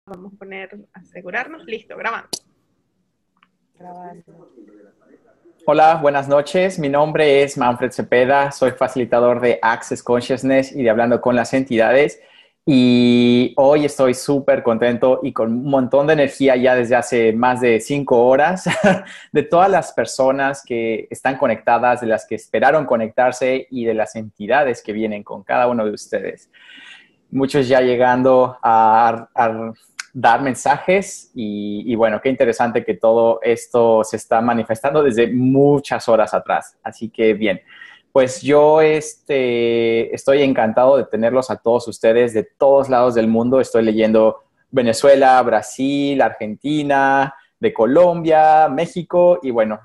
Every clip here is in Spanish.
Vamos a poner, asegurarnos. Listo, grabando. Hola, buenas noches. Mi nombre es Manfred Cepeda. Soy facilitador de Access Consciousness y de Hablando con las Entidades. Y hoy estoy súper contento y con un montón de energía ya desde hace más de 5 horas de todas las personas que están conectadas, de las que esperaron conectarse y de las entidades que vienen con cada uno de ustedes. Muchos ya llegando a dar mensajes y bueno, qué interesante que todo esto se está manifestando desde muchas horas atrás. Así que bien, pues yo estoy encantado de tenerlos a todos ustedes de todos lados del mundo. Estoy leyendo Venezuela, Brasil, Argentina, de Colombia, México y bueno,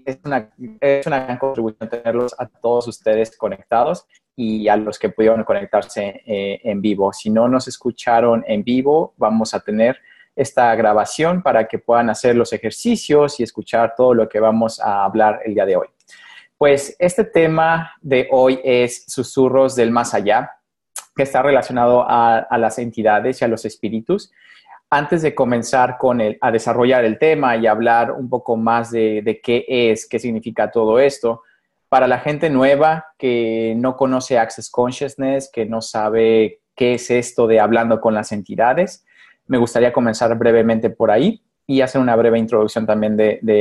es una gran contribución tenerlos a todos ustedes conectados y a los que pudieron conectarse en vivo. Si no nos escucharon en vivo, vamos a tener esta grabación para que puedan hacer los ejercicios y escuchar todo lo que vamos a hablar el día de hoy. Pues este tema de hoy es susurros del más allá, que está relacionado a las entidades y a los espíritus. Antes de comenzar a desarrollar el tema y hablar un poco más de qué significa todo esto, para la gente nueva que no conoce Access Consciousness, que no sabe qué es esto de hablando con las entidades, me gustaría comenzar brevemente por ahí y hacer una breve introducción también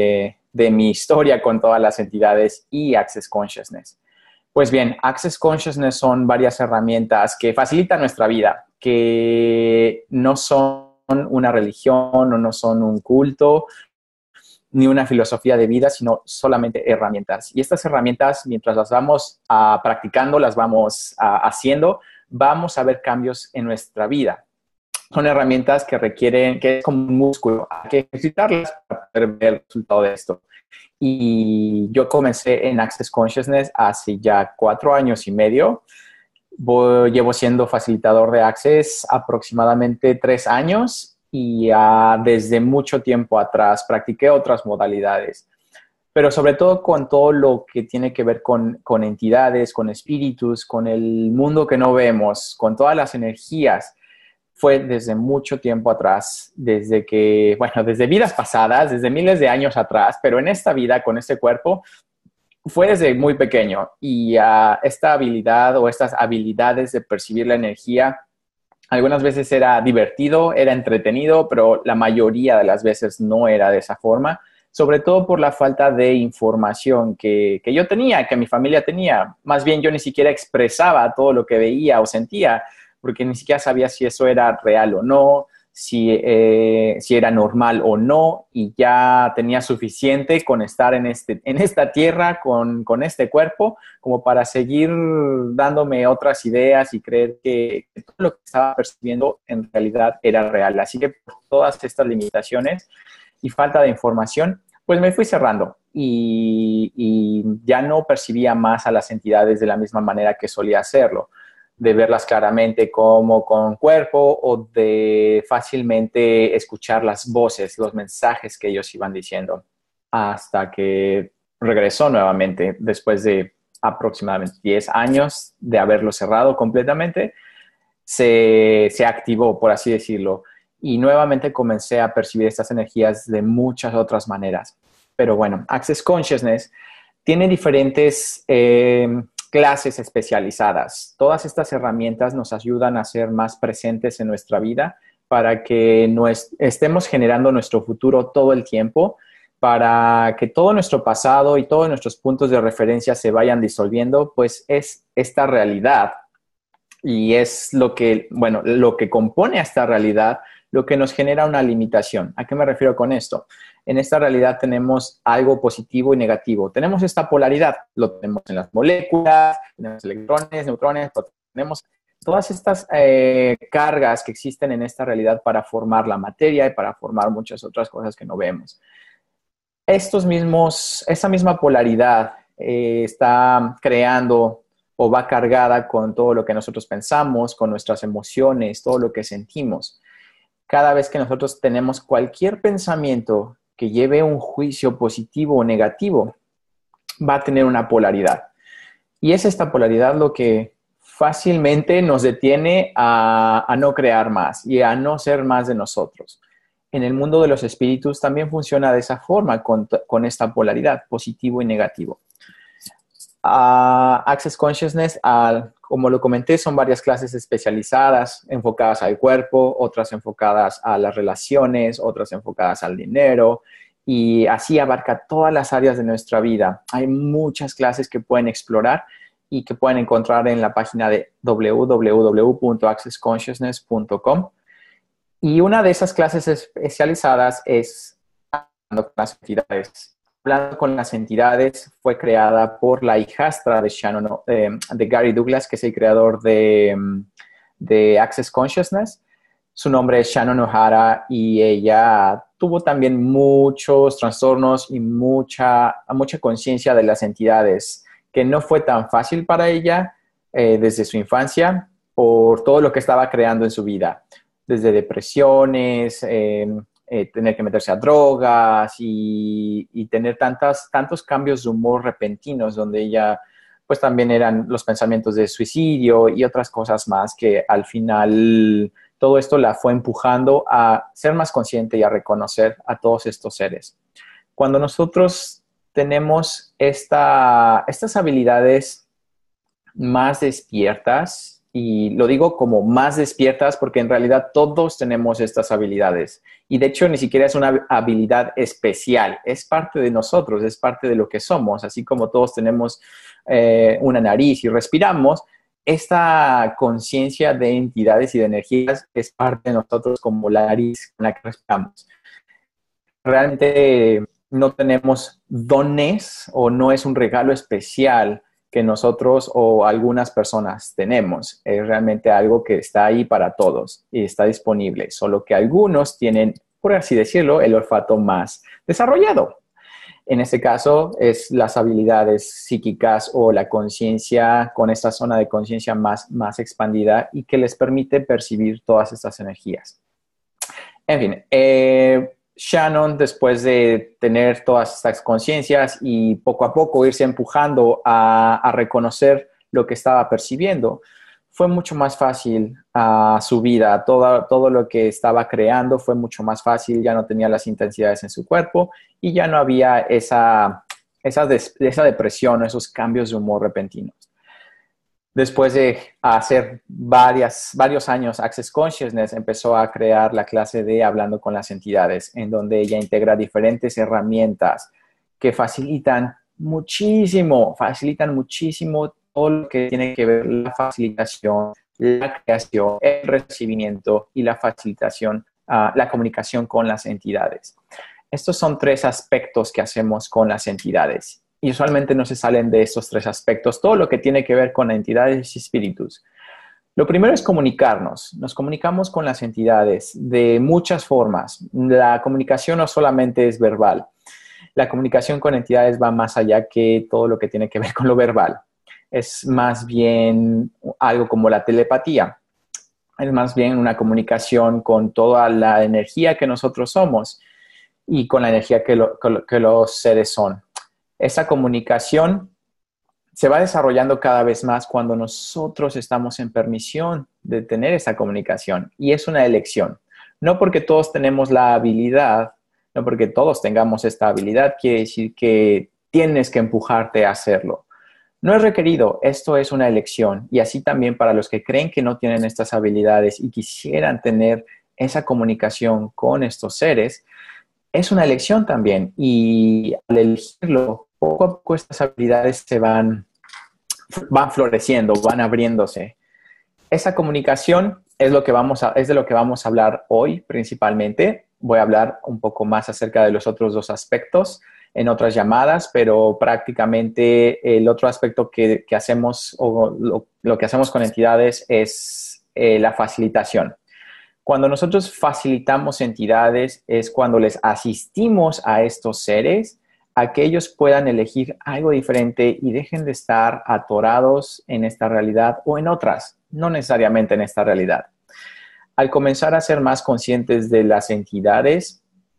de mi historia con todas las entidades y Access Consciousness. Pues bien, Access Consciousness son varias herramientas que facilitan nuestra vida, que no son una religión o no son un culto, ni una filosofía de vida, sino solamente herramientas. Y estas herramientas, mientras las vamos practicando, las vamos haciendo, vamos a ver cambios en nuestra vida. Son herramientas que requieren, que es como un músculo, hay que ejercitarlas para poder ver el resultado de esto. Y yo comencé en Access Consciousness hace ya 4 años y medio. Llevo siendo facilitador de Access aproximadamente 3 años y desde mucho tiempo atrás practiqué otras modalidades, pero sobre todo con todo lo que tiene que ver con entidades, con espíritus, con el mundo que no vemos, con todas las energías. Fue desde mucho tiempo atrás, desde vidas pasadas, desde miles de años atrás, pero en esta vida, con este cuerpo, fue desde muy pequeño y esta habilidad o estas habilidades de percibir la energía, algunas veces era divertido, era entretenido, pero la mayoría de las veces no era de esa forma, sobre todo por la falta de información que yo tenía, que mi familia tenía. Más bien yo ni siquiera expresaba todo lo que veía o sentía, porque ni siquiera sabía si eso era real o no, si era normal o no, y ya tenía suficiente con estar en esta tierra, con este cuerpo, como para seguir dándome otras ideas y creer que todo lo que estaba percibiendo en realidad era real. Así que por todas estas limitaciones y falta de información, pues me fui cerrando y ya no percibía más a las entidades de la misma manera que solía hacerlo, de verlas claramente como con cuerpo o de fácilmente escuchar las voces, los mensajes que ellos iban diciendo, hasta que regresó nuevamente después de aproximadamente 10 años de haberlo cerrado completamente. Se activó, por así decirlo, y nuevamente comencé a percibir estas energías de muchas otras maneras. Pero bueno, Access Consciousness tiene diferentes clases especializadas. Todas estas herramientas nos ayudan a ser más presentes en nuestra vida para que estemos generando nuestro futuro todo el tiempo, para que todo nuestro pasado y todos nuestros puntos de referencia se vayan disolviendo, pues es esta realidad y es lo que compone a esta realidad, lo que nos genera una limitación. ¿A qué me refiero con esto? En esta realidad tenemos algo positivo y negativo. Tenemos esta polaridad, lo tenemos en las moléculas, tenemos electrones, neutrones, tenemos todas estas cargas que existen en esta realidad para formar la materia y para formar muchas otras cosas que no vemos. Esa misma polaridad está creando o va cargada con todo lo que nosotros pensamos, con nuestras emociones, todo lo que sentimos. Cada vez que nosotros tenemos cualquier pensamiento que lleve un juicio positivo o negativo, va a tener una polaridad. Y es esta polaridad lo que fácilmente nos detiene a no crear más y a no ser más de nosotros. En el mundo de los espíritus también funciona de esa forma, con esta polaridad, positivo y negativo. Access Consciousness, como lo comenté, son varias clases especializadas, enfocadas al cuerpo, otras enfocadas a las relaciones, otras enfocadas al dinero, y así abarca todas las áreas de nuestra vida. Hay muchas clases que pueden explorar y que pueden encontrar en la página de www.accessconsciousness.com. Y una de esas clases especializadas es Hablando con las entidades. Hablando con las entidades fue creada por la hijastra de de Gary Douglas, que es el creador de Access Consciousness. Su nombre es Shannon O'Hara y ella tuvo también muchos trastornos y mucha conciencia de las entidades, que no fue tan fácil para ella desde su infancia por todo lo que estaba creando en su vida, desde depresiones, tener que meterse a drogas y tener tantos cambios de humor repentinos, donde ella, pues también eran los pensamientos de suicidio y otras cosas más, que al final todo esto la fue empujando a ser más consciente y a reconocer a todos estos seres. Cuando nosotros tenemos estas habilidades más despiertas, y lo digo como más despiertas porque en realidad todos tenemos estas habilidades. Y de hecho ni siquiera es una habilidad especial, es parte de nosotros, es parte de lo que somos. Así como todos tenemos una nariz y respiramos, esta conciencia de entidades y de energías es parte de nosotros, como la nariz con la que respiramos. Realmente no tenemos dones o no es un regalo especial que nosotros o algunas personas tenemos. Es realmente algo que está ahí para todos y está disponible, solo que algunos tienen, por así decirlo, el olfato más desarrollado. En este caso, es las habilidades psíquicas o la conciencia con esta zona de conciencia más expandida y que les permite percibir todas estas energías. En fin, Shannon, después de tener todas estas conciencias y poco a poco irse empujando a reconocer lo que estaba percibiendo, fue mucho más fácil su vida. Todo lo que estaba creando fue mucho más fácil. Ya no tenía las intensidades en su cuerpo y ya no había esa depresión o esos cambios de humor repentinos. Después de hacer varios años Access Consciousness, empezó a crear la clase de Hablando con las entidades, en donde ella integra diferentes herramientas que facilitan muchísimo todo lo que tiene que ver la facilitación, la creación, el recibimiento y la facilitación, la comunicación con las entidades. Estos son 3 aspectos que hacemos con las entidades. Y usualmente no se salen de estos 3 aspectos, todo lo que tiene que ver con entidades y espíritus. Lo primero es comunicarnos. Nos comunicamos con las entidades de muchas formas. La comunicación no solamente es verbal. La comunicación con entidades va más allá que todo lo que tiene que ver con lo verbal. Es más bien algo como la telepatía. Es más bien una comunicación con toda la energía que nosotros somos y con la energía que los seres son. Esa comunicación se va desarrollando cada vez más cuando nosotros estamos en permisión de tener esa comunicación. Y es una elección. No porque todos tenemos la habilidad, no porque todos tengamos esta habilidad, quiere decir que tienes que empujarte a hacerlo. No es requerido, esto es una elección. Y así también para los que creen que no tienen estas habilidades y quisieran tener esa comunicación con estos seres, es una elección también. Y al elegirlo, poco a poco estas habilidades van floreciendo, van abriéndose. Esa comunicación es de lo que vamos a hablar hoy principalmente. Voy a hablar un poco más acerca de los otros 2 aspectos en otras llamadas, pero prácticamente el otro aspecto que hacemos o lo que hacemos con entidades es la facilitación. Cuando nosotros facilitamos entidades es cuando les asistimos a estos seres a que ellos puedan elegir algo diferente y dejen de estar atorados en esta realidad o en otras, no necesariamente en esta realidad. Al comenzar a ser más conscientes de las entidades,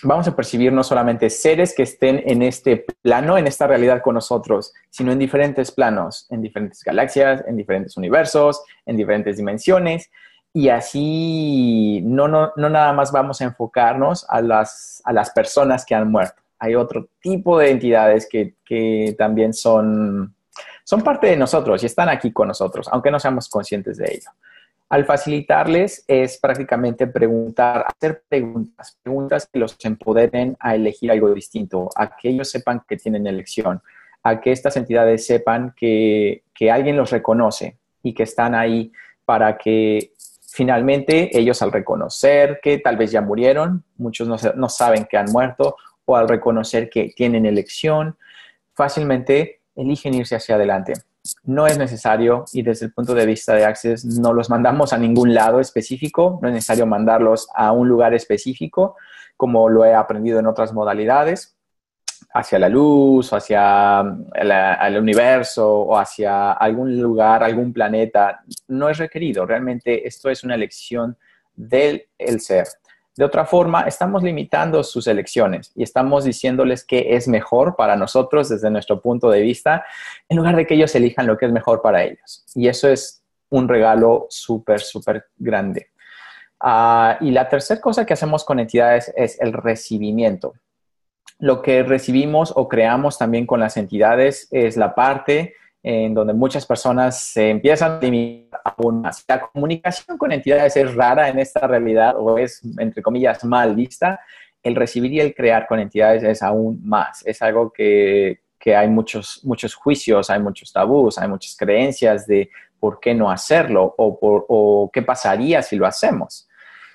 vamos a percibir no solamente seres que estén en este plano, en esta realidad con nosotros, sino en diferentes planos, en diferentes galaxias, en diferentes universos, en diferentes dimensiones. Y así no nada más vamos a enfocarnos a las personas que han muerto. Hay otro tipo de entidades que también son parte de nosotros y están aquí con nosotros, aunque no seamos conscientes de ello. Al facilitarles es prácticamente hacer preguntas que los empoderen a elegir algo distinto, a que ellos sepan que tienen elección, a que estas entidades sepan que alguien los reconoce y que están ahí para que finalmente ellos, al reconocer que tal vez ya murieron, muchos no saben que han muerto, o al reconocer que tienen elección, fácilmente eligen irse hacia adelante. No es necesario, y desde el punto de vista de Access, no los mandamos a ningún lado específico, no es necesario mandarlos a un lugar específico, como lo he aprendido en otras modalidades, hacia la luz, o hacia el universo, o hacia algún lugar, algún planeta. No es requerido, realmente esto es una elección del ser. De otra forma, estamos limitando sus elecciones y estamos diciéndoles qué es mejor para nosotros desde nuestro punto de vista, en lugar de que ellos elijan lo que es mejor para ellos. Y eso es un regalo súper, súper grande. Y la tercera cosa que hacemos con entidades es el recibimiento. Lo que recibimos o creamos también con las entidades es la parte en donde muchas personas se empiezan a limitar aún más. La comunicación con entidades es rara en esta realidad, o es, entre comillas, mal vista. El recibir y el crear con entidades es aún más. Es algo que hay muchos juicios, hay muchos tabús, hay muchas creencias de por qué no hacerlo o qué pasaría si lo hacemos.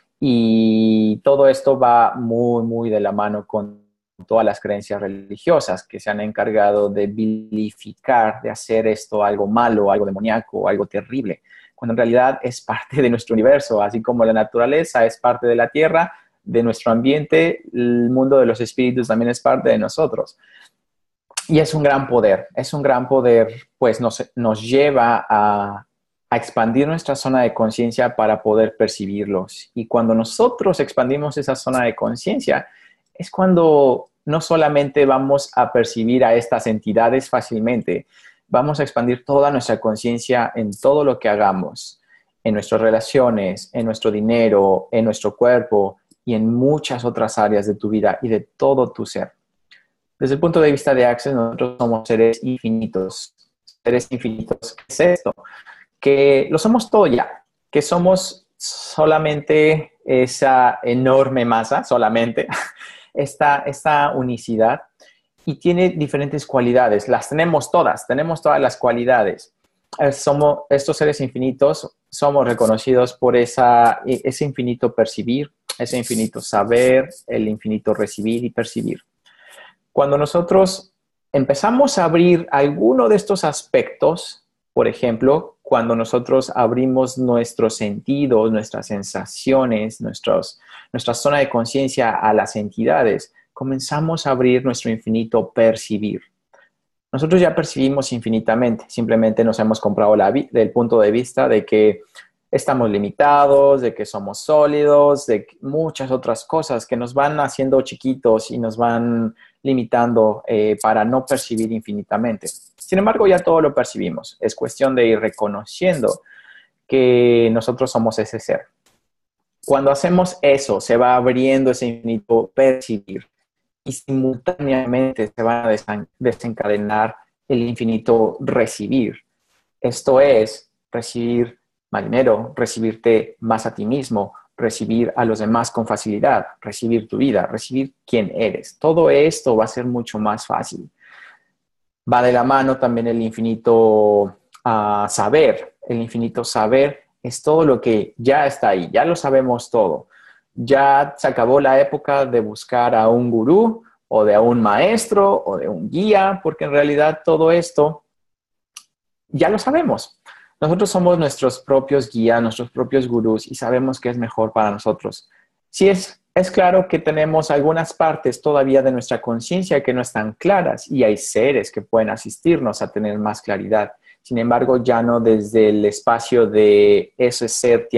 Y todo esto va muy, muy de la mano con todas las creencias religiosas que se han encargado de vilificar, de hacer esto algo malo, algo demoníaco, algo terrible, cuando en realidad es parte de nuestro universo, así como la naturaleza es parte de la tierra, de nuestro ambiente, el mundo de los espíritus también es parte de nosotros. Y es un gran poder, pues nos lleva a expandir nuestra zona de conciencia para poder percibirlos. Y cuando nosotros expandimos esa zona de conciencia, es cuando no solamente vamos a percibir a estas entidades fácilmente, vamos a expandir toda nuestra conciencia en todo lo que hagamos, en nuestras relaciones, en nuestro dinero, en nuestro cuerpo y en muchas otras áreas de tu vida y de todo tu ser. Desde el punto de vista de Access, nosotros somos seres infinitos. Seres infinitos, ¿qué es esto? Que lo somos todo ya, que somos solamente esa enorme masa, solamente, esta unicidad, y tiene diferentes cualidades. Las tenemos todas las cualidades. Estos seres infinitos somos reconocidos por ese infinito percibir, ese infinito saber, el infinito recibir y percibir. Cuando nosotros empezamos a abrir alguno de estos aspectos, por ejemplo, cuando nosotros abrimos nuestros sentidos, nuestras sensaciones, nuestra zona de conciencia a las entidades, comenzamos a abrir nuestro infinito percibir. Nosotros ya percibimos infinitamente, simplemente nos hemos comprado del punto de vista de que estamos limitados, de que somos sólidos, de muchas otras cosas que nos van haciendo chiquitos y nos van limitando para no percibir infinitamente. Sin embargo, ya todo lo percibimos. Es cuestión de ir reconociendo que nosotros somos ese ser. Cuando hacemos eso, se va abriendo ese infinito percibir y simultáneamente se va a desencadenar el infinito recibir. Esto es recibir más dinero, recibirte más a ti mismo, recibir a los demás con facilidad, recibir tu vida, recibir quién eres. Todo esto va a ser mucho más fácil. Va de la mano también el infinito saber. El infinito saber es todo lo que ya está ahí, ya lo sabemos todo. Ya se acabó la época de buscar a un gurú o de un maestro o de un guía, porque en realidad todo esto ya lo sabemos. Nosotros somos nuestros propios guías, nuestros propios gurús y sabemos qué es mejor para nosotros. Sí, es claro que tenemos algunas partes todavía de nuestra conciencia que no están claras y hay seres que pueden asistirnos a tener más claridad. Sin embargo, ya no desde el espacio de ese ser tiene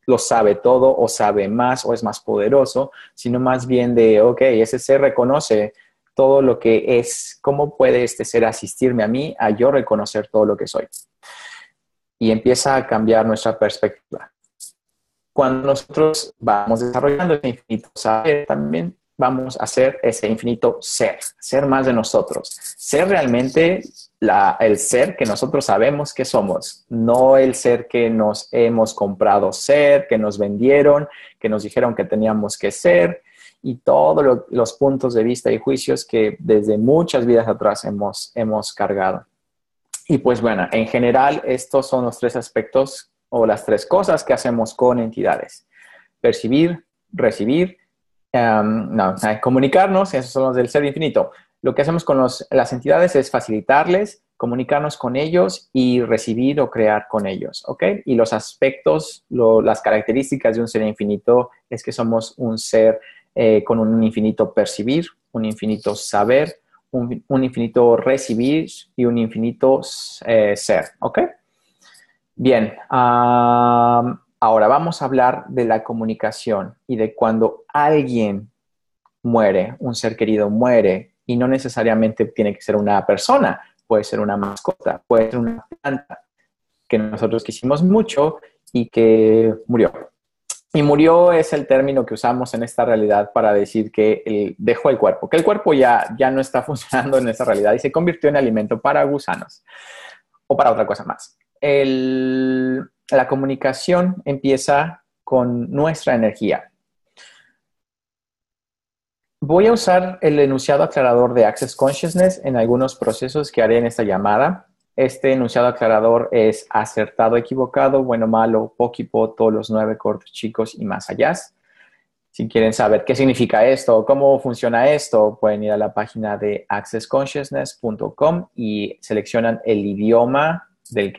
lo sabe todo o sabe más o es más poderoso, sino más bien de, ok, ese ser reconoce todo lo que es. ¿Cómo puede este ser asistirme a mí a yo reconocer todo lo que soy? Y empieza a cambiar nuestra perspectiva. Cuando nosotros vamos desarrollando ese infinito saber, también vamos a hacer ese infinito ser más de nosotros, ser realmente el ser que nosotros sabemos que somos, no el ser que nos hemos comprado ser, que nos vendieron, que nos dijeron que teníamos que ser, y todos los puntos de vista y juicios que desde muchas vidas atrás hemos cargado. Y pues bueno, en general estos son los tres aspectos o las tres cosas que hacemos con entidades: percibir, recibir, comunicarnos. Esos son los del ser infinito. Lo que hacemos con las entidades es facilitarles, comunicarnos con ellos y recibir o crear con ellos, ¿ok? Y los aspectos, las características de un ser infinito es que somos un ser con un infinito percibir, un infinito saber, un infinito recibir y un infinito ser, ¿ok? Bien, ahora vamos a hablar de la comunicación y de cuando alguien muere, un ser querido muere, y no necesariamente tiene que ser una persona, puede ser una mascota, puede ser una planta que nosotros quisimos mucho y que murió. Y murió es el término que usamos en esta realidad para decir que dejó el cuerpo, que el cuerpo ya no está funcionando en esa realidad y se convirtió en alimento para gusanos o para otra cosa más. La comunicación empieza con nuestra energía. Voy a usar el enunciado aclarador de Access Consciousness en algunos procesos que haré en esta llamada. Este enunciado aclarador es acertado, equivocado, bueno, malo, poquipo, todos los 9 cortos, chicos y más allá. Si quieren saber qué significa esto, cómo funciona esto, pueden ir a la página de accessconsciousness.com y seleccionan el idioma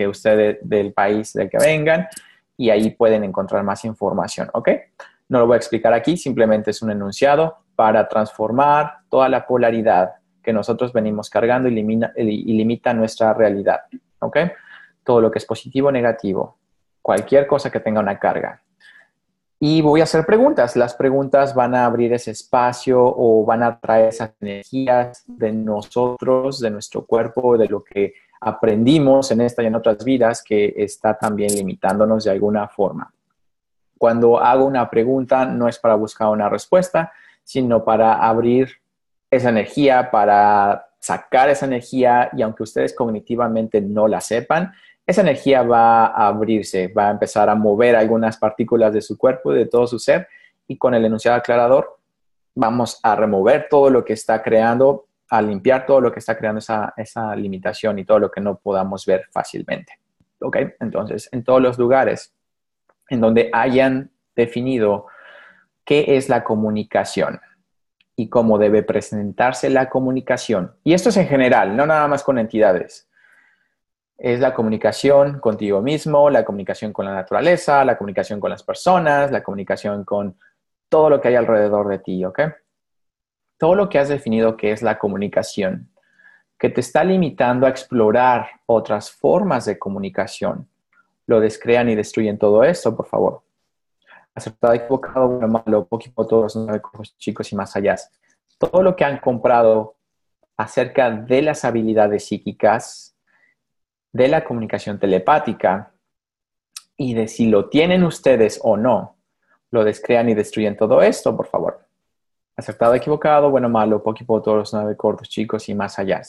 del país del que vengan, y ahí pueden encontrar más información, ¿ok? No lo voy a explicar aquí, simplemente es un enunciado para transformar toda la polaridad que nosotros venimos cargando y limita nuestra realidad, ¿ok? Todo lo que es positivo o negativo, cualquier cosa que tenga una carga. Y voy a hacer preguntas. Las preguntas van a abrir ese espacio o van a traer esas energías de nosotros, de nuestro cuerpo, de lo que aprendimos en esta y en otras vidas que está también limitándonos de alguna forma. Cuando hago una pregunta no es para buscar una respuesta, sino para abrir esa energía, para sacar esa energía, y aunque ustedes cognitivamente no la sepan, esa energía va a abrirse, va a empezar a mover algunas partículas de su cuerpo y de todo su ser, y con el enunciado aclarador vamos a remover todo lo que está creando, a limpiar todo lo que está creando esa limitación y todo lo que no podamos ver fácilmente. ¿Ok? Entonces, en todos los lugares en donde hayan definido qué es la comunicación y cómo debe presentarse la comunicación, y esto es en general, no nada más con entidades, es la comunicación contigo mismo, la comunicación con la naturaleza, la comunicación con las personas, la comunicación con todo lo que hay alrededor de ti, ¿ok? Todo lo que has definido que es la comunicación, que te está limitando a explorar otras formas de comunicación, lo descrean y destruyen todo esto, por favor. Acertado, equivocado, bueno, malo, poquito, todos los 9 chicos y más allá. Todo lo que han comprado acerca de las habilidades psíquicas, de la comunicación telepática y de si lo tienen ustedes o no, lo descrean y destruyen todo esto, por favor. Acertado, equivocado, bueno, malo, poquito, todos los 9 cortos, chicos y más allá.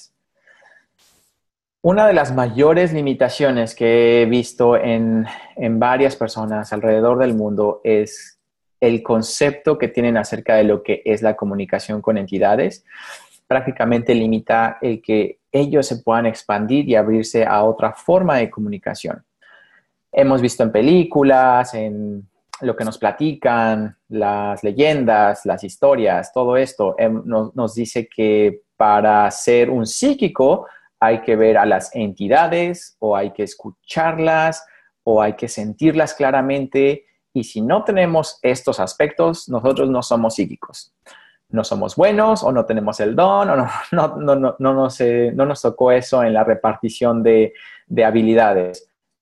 Una de las mayores limitaciones que he visto en varias personas alrededor del mundo es el concepto que tienen acerca de lo que es la comunicación con entidades. Prácticamente limita el que ellos se puedan expandir y abrirse a otra forma de comunicación. Hemos visto en películas, en lo que nos platican, las leyendas, las historias, todo esto nos dice que para ser un psíquico hay que ver a las entidades o hay que escucharlas o hay que sentirlas claramente, y si no tenemos estos aspectos, nosotros no somos psíquicos. No somos buenos o no tenemos el don o no nos tocó eso en la repartición de habilidades.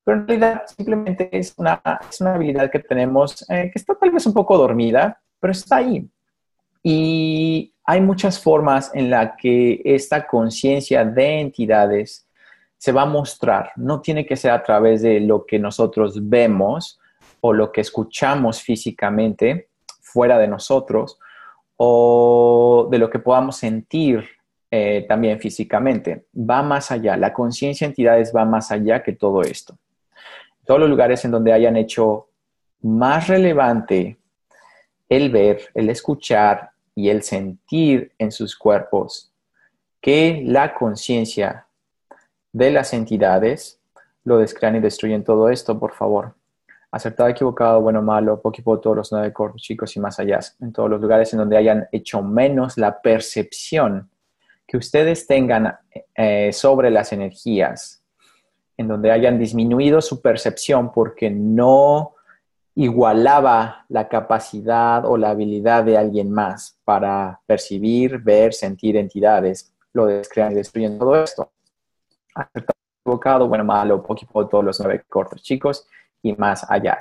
pero en realidad simplemente es una habilidad que tenemos que está tal vez un poco dormida, pero está ahí. Y hay muchas formas en las que esta conciencia de entidades se va a mostrar. No tiene que ser a través de lo que nosotros vemos o lo que escuchamos físicamente fuera de nosotros o de lo que podamos sentir también físicamente. Va más allá. La conciencia de entidades va más allá que todo esto. Todos los lugares en donde hayan hecho más relevante el ver, el escuchar y el sentir en sus cuerpos que la conciencia de las entidades, lo descrean y destruyen todo esto, por favor. Acertado, equivocado, bueno, malo, poco, todos los 9 cortos, chicos y más allá. En todos los lugares en donde hayan hecho menos la percepción que ustedes tengan sobre las energías, en donde hayan disminuido su percepción porque no igualaba la capacidad o la habilidad de alguien más para percibir, ver, sentir entidades, lo descrean y destruyen todo esto. Acertado, equivocado, bueno, malo, poco, todos los 9 cortos, chicos y más allá.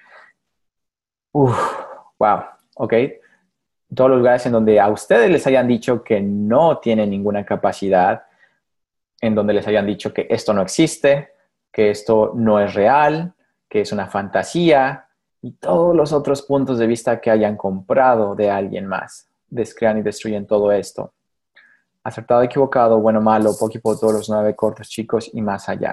Wow, ok. Todos los lugares en donde a ustedes les hayan dicho que no tienen ninguna capacidad, en donde les hayan dicho que esto no existe, que esto no es real, que es una fantasía, y todos los otros puntos de vista que hayan comprado de alguien más. Descrean y destruyen todo esto. Acertado, equivocado, bueno, malo, poco, todos los 9 cortos, chicos y más allá.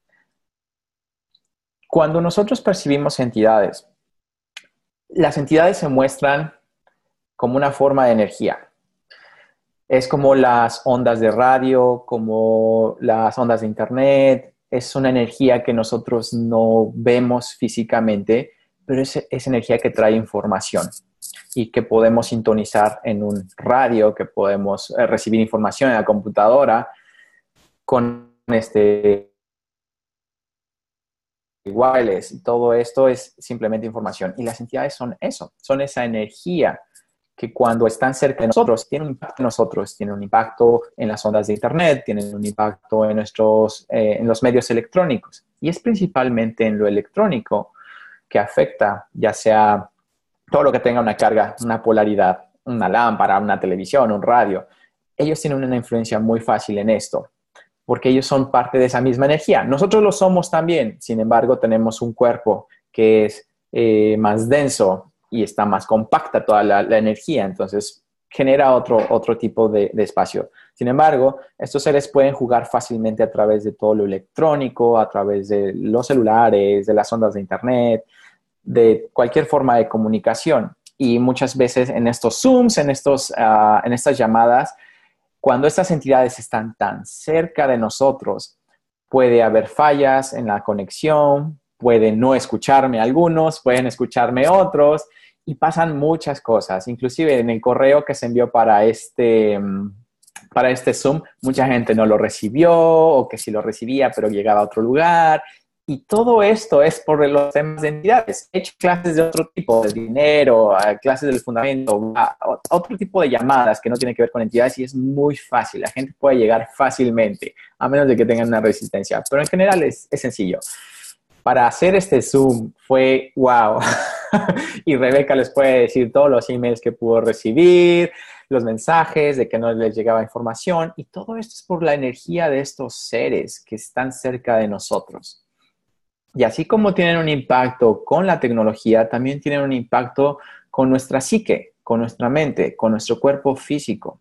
Cuando nosotros percibimos entidades, las entidades se muestran como una forma de energía. Es como las ondas de radio, como las ondas de internet. Es una energía que nosotros no vemos físicamente, pero es energía que trae información y que podemos sintonizar en un radio, que podemos recibir información en la computadora con wireless. Todo esto es simplemente información. Y las entidades son eso, son esa energía que cuando están cerca de nosotros, tienen un impacto en nosotros, tienen un impacto en las ondas de internet, tienen un impacto en en los medios electrónicos. Y es principalmente en lo electrónico que afecta, ya sea todo lo que tenga una carga, una polaridad, una lámpara, una televisión, un radio. Ellos tienen una influencia muy fácil en esto, porque ellos son parte de esa misma energía. Nosotros lo somos también, sin embargo, tenemos un cuerpo que es más denso y está más compacta toda la energía, entonces genera otro tipo de espacio. Sin embargo, estos seres pueden jugar fácilmente a través de todo lo electrónico, a través de los celulares, de las ondas de internet, de cualquier forma de comunicación. Y muchas veces en estos Zooms, en estas llamadas, cuando estas entidades están tan cerca de nosotros, puede haber fallas en la conexión, pueden no escucharme algunos, pueden escucharme otros, y pasan muchas cosas. Inclusive en el correo que se envió para este Zoom, mucha gente no lo recibió, o que sí lo recibía, pero llegaba a otro lugar. Y todo esto es por los temas de entidades. He hecho clases de otro tipo, de dinero, clases del fundamento, otro tipo de llamadas que no tienen que ver con entidades, y es muy fácil. La gente puede llegar fácilmente, a menos de que tengan una resistencia. Pero en general es sencillo. Para hacer este Zoom fue wow. Y Rebeca les puede decir todos los emails que pudo recibir, los mensajes de que no les llegaba información. Y todo esto es por la energía de estos seres que están cerca de nosotros. Y así como tienen un impacto con la tecnología, también tienen un impacto con nuestra psique, con nuestra mente, con nuestro cuerpo físico.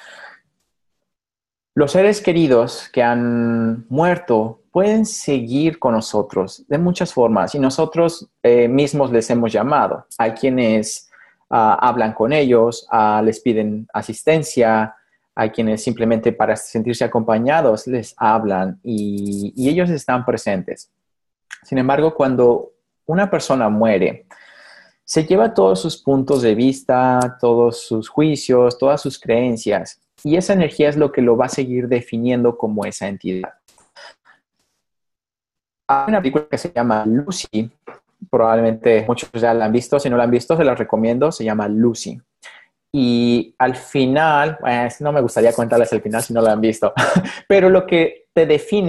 Los seres queridos que han muerto pueden seguir con nosotros de muchas formas y nosotros mismos les hemos llamado. Hay quienes hablan con ellos, les piden asistencia, hay quienes simplemente para sentirse acompañados les hablan y ellos están presentes. Sin embargo, cuando una persona muere, se lleva todos sus puntos de vista, todos sus juicios, todas sus creencias, y esa energía es lo que lo va a seguir definiendo como esa entidad. Hay una película que se llama Lucy, probablemente muchos ya la han visto, si no la han visto se la recomiendo, se llama Lucy. Y al final, no me gustaría contarles el final si no lo han visto, pero lo que te define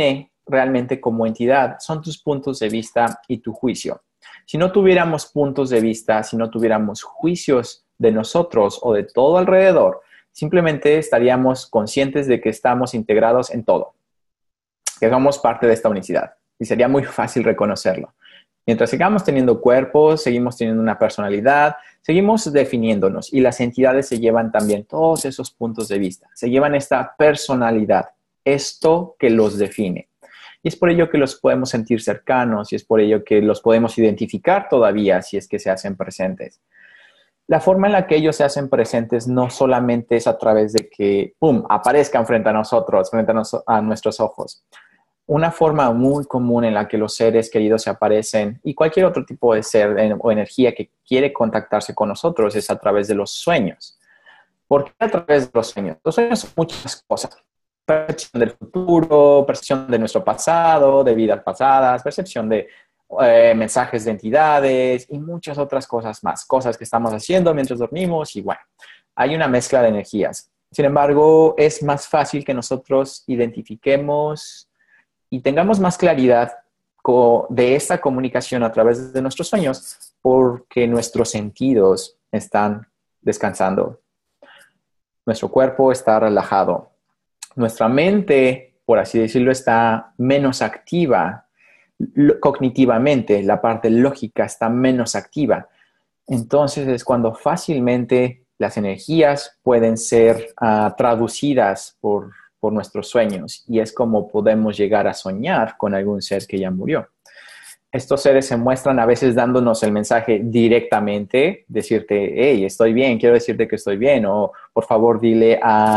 realmente como entidad son tus puntos de vista y tu juicio. Si no tuviéramos puntos de vista, si no tuviéramos juicios de nosotros o de todo alrededor, simplemente estaríamos conscientes de que estamos integrados en todo, que somos parte de esta unicidad y sería muy fácil reconocerlo. Mientras sigamos teniendo cuerpos, seguimos teniendo una personalidad, seguimos definiéndonos y las entidades se llevan también todos esos puntos de vista, se llevan esta personalidad, esto que los define. Y es por ello que los podemos sentir cercanos y es por ello que los podemos identificar todavía si es que se hacen presentes. La forma en la que ellos se hacen presentes no solamente es a través de que, ¡pum!, aparezcan frente a nosotros, frente a nuestros ojos. Una forma muy común en la que los seres queridos se aparecen y cualquier otro tipo de ser o energía que quiere contactarse con nosotros es a través de los sueños. ¿Por qué a través de los sueños? Los sueños son muchas cosas. Percepción del futuro, percepción de nuestro pasado, de vidas pasadas, percepción de mensajes de entidades y muchas otras cosas más. Cosas que estamos haciendo mientras dormimos y bueno, hay una mezcla de energías. Sin embargo, es más fácil que nosotros identifiquemos y tengamos más claridad de esta comunicación a través de nuestros sueños porque nuestros sentidos están descansando. Nuestro cuerpo está relajado. Nuestra mente, por así decirlo, está menos activa cognitivamente. La parte lógica está menos activa. Entonces es cuando fácilmente las energías pueden ser traducidas por nuestros sueños y es como podemos llegar a soñar con algún ser que ya murió. Estos seres se muestran a veces dándonos el mensaje directamente, decirte, hey, estoy bien, quiero decirte que estoy bien, o por favor dile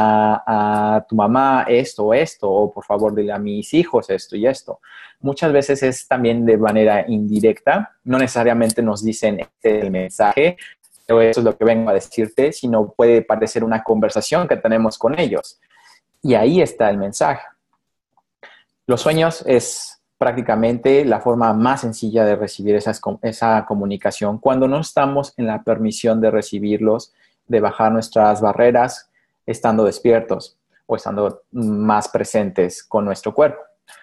a tu mamá esto o esto, o por favor dile a mis hijos esto y esto. Muchas veces es también de manera indirecta, no necesariamente nos dicen este es el mensaje, o eso es lo que vengo a decirte, sino puede parecer una conversación que tenemos con ellos. Y ahí está el mensaje. Los sueños es prácticamente la forma más sencilla de recibir esa comunicación cuando no estamos en la permisión de recibirlos, de bajar nuestras barreras, estando despiertos o estando más presentes con nuestro cuerpo.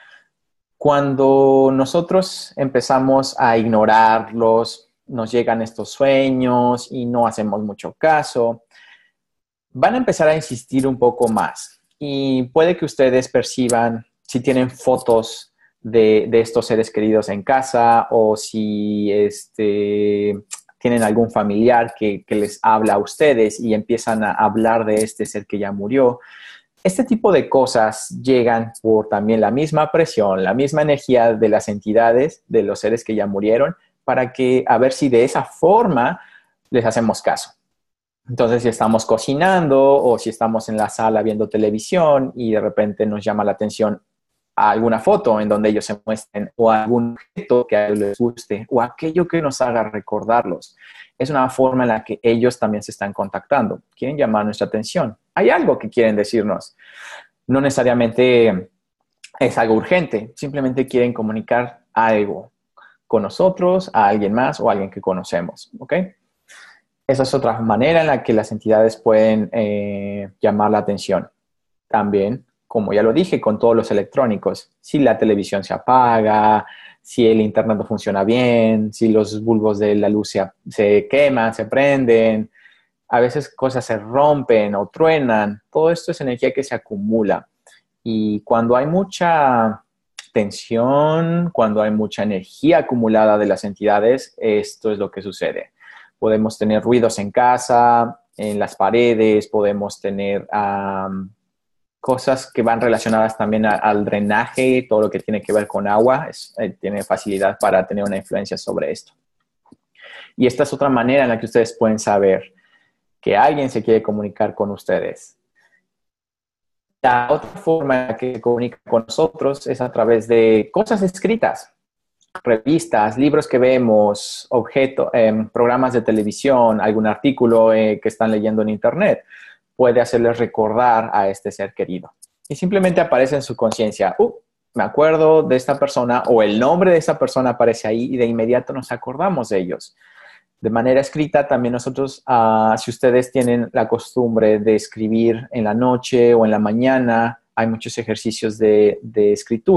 Cuando nosotros empezamos a ignorarlos, nos llegan estos sueños y no hacemos mucho caso, van a empezar a insistir un poco más. Y puede que ustedes perciban si tienen fotos de estos seres queridos en casa o si tienen algún familiar que les habla a ustedes y empiezan a hablar de este ser que ya murió. Este tipo de cosas llegan por también la misma presión, la misma energía de las entidades, de los seres que ya murieron, para que a ver si de esa forma les hacemos caso. Entonces, si estamos cocinando o si estamos en la sala viendo televisión y de repente nos llama la atención a alguna foto en donde ellos se muestren o a algún objeto que a ellos les guste o aquello que nos haga recordarlos. Es una forma en la que ellos también se están contactando. Quieren llamar nuestra atención. Hay algo que quieren decirnos. No necesariamente es algo urgente. Simplemente quieren comunicar algo con nosotros, a alguien más o a alguien que conocemos. ¿Ok? Esa es otra manera en la que las entidades pueden llamar la atención. También, como ya lo dije, con todos los electrónicos. Si la televisión se apaga, si el internet no funciona bien, si los bulbos de la luz se queman, se prenden, a veces cosas se rompen o truenan. Todo esto es energía que se acumula. Y cuando hay mucha tensión, cuando hay mucha energía acumulada de las entidades, esto es lo que sucede. Podemos tener ruidos en casa, en las paredes, podemos tener cosas que van relacionadas también al drenaje, todo lo que tiene que ver con agua, tiene facilidad para tener una influencia sobre esto. Y esta es otra manera en la que ustedes pueden saber que alguien se quiere comunicar con ustedes. La otra forma en la que se comunica con nosotros es a través de cosas escritas, revistas, libros que vemos, programas de televisión, algún artículo que están leyendo en internet. Puede hacerles recordar a este ser querido. Y simplemente aparece en su conciencia, me acuerdo de esta persona o el nombre de esa persona aparece ahí y de inmediato nos acordamos de ellos. De manera escrita, también nosotros, si ustedes tienen la costumbre de escribir en la noche o en la mañana, hay muchos ejercicios de escritura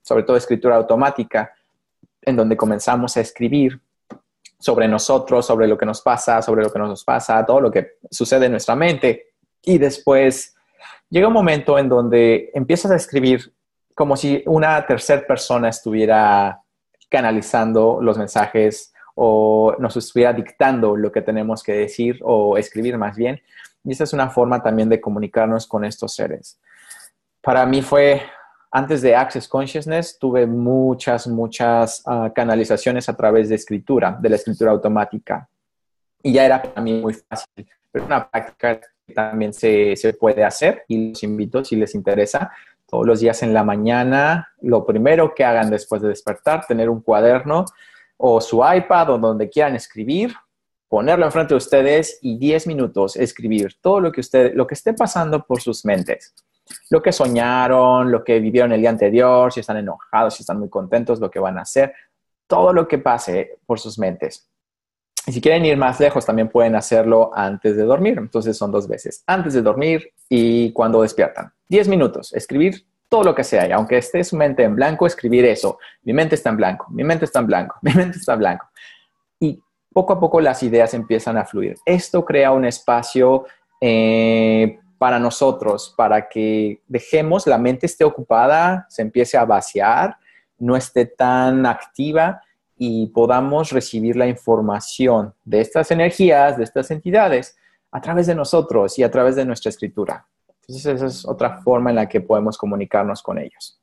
sobre todo escritura automática, en donde comenzamos a escribir sobre nosotros, sobre lo que nos pasa, sobre lo que no nos pasa, todo lo que sucede en nuestra mente. Y después llega un momento en donde empiezas a escribir como si una tercera persona estuviera canalizando los mensajes o nos estuviera dictando lo que tenemos que decir o escribir más bien. Y esa es una forma también de comunicarnos con estos seres. Para mí fue, antes de Access Consciousness, tuve muchas canalizaciones a través de la escritura automática. Y ya era para mí muy fácil. Pero una práctica que también se puede hacer y los invito, si les interesa, todos los días en la mañana, lo primero que hagan después de despertar, tener un cuaderno o su iPad o donde quieran escribir, ponerlo enfrente de ustedes y 10 minutos escribir todo lo que esté pasando por sus mentes. Lo que soñaron, lo que vivieron el día anterior, si están enojados, si están muy contentos, lo que van a hacer, todo lo que pase por sus mentes. Y si quieren ir más lejos, también pueden hacerlo antes de dormir. Entonces son 2 veces, antes de dormir y cuando despiertan. 10 minutos, escribir todo lo que sea. Y aunque esté su mente en blanco, escribir eso. Mi mente está en blanco, mi mente está en blanco, mi mente está en blanco. Y poco a poco las ideas empiezan a fluir. Esto crea un espacio para nosotros, para que dejemos, la mente esté ocupada, se empiece a vaciar, no esté tan activa y podamos recibir la información de estas energías, de estas entidades, a través de nosotros y a través de nuestra escritura. Entonces, esa es otra forma en la que podemos comunicarnos con ellos.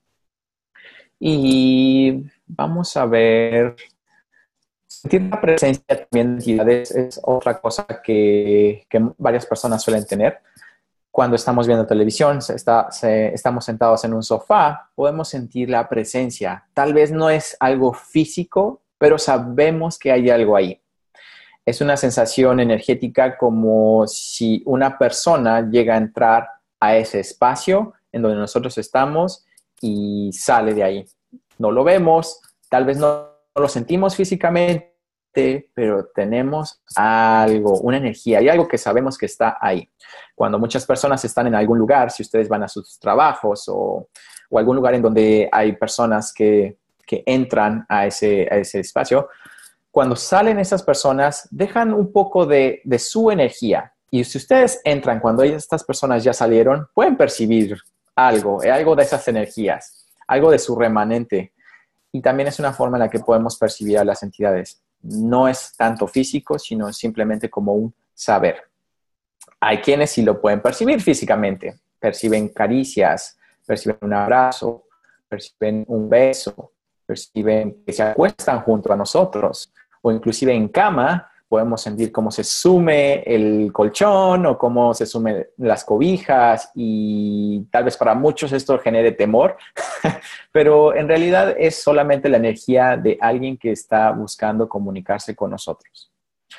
Y vamos a ver, sentir la presencia también de entidades es otra cosa que varias personas suelen tener. Cuando estamos viendo televisión, estamos sentados en un sofá, podemos sentir la presencia. Tal vez no es algo físico, pero sabemos que hay algo ahí. Es una sensación energética como si una persona llega a entrar a ese espacio en donde nosotros estamos y sale de ahí. No lo vemos, tal vez no lo sentimos físicamente, pero tenemos algo, una energía y algo que sabemos que está ahí. Cuando muchas personas están en algún lugar, si ustedes van a sus trabajos o algún lugar en donde hay personas que entran a ese espacio, cuando salen esas personas, dejan un poco de su energía. Y si ustedes entran cuando estas personas ya salieron, pueden percibir algo de esas energías, algo de su remanente. Y también es una forma en la que podemos percibir a las entidades. No es tanto físico, sino simplemente como un saber. Hay quienes sí lo pueden percibir físicamente. Perciben caricias, perciben un abrazo, perciben un beso, perciben que se acuestan junto a nosotros. O inclusive en cama podemos sentir cómo se sume el colchón o cómo se sumen las cobijas y tal vez para muchos esto genere temor, pero en realidad es solamente la energía de alguien que está buscando comunicarse con nosotros.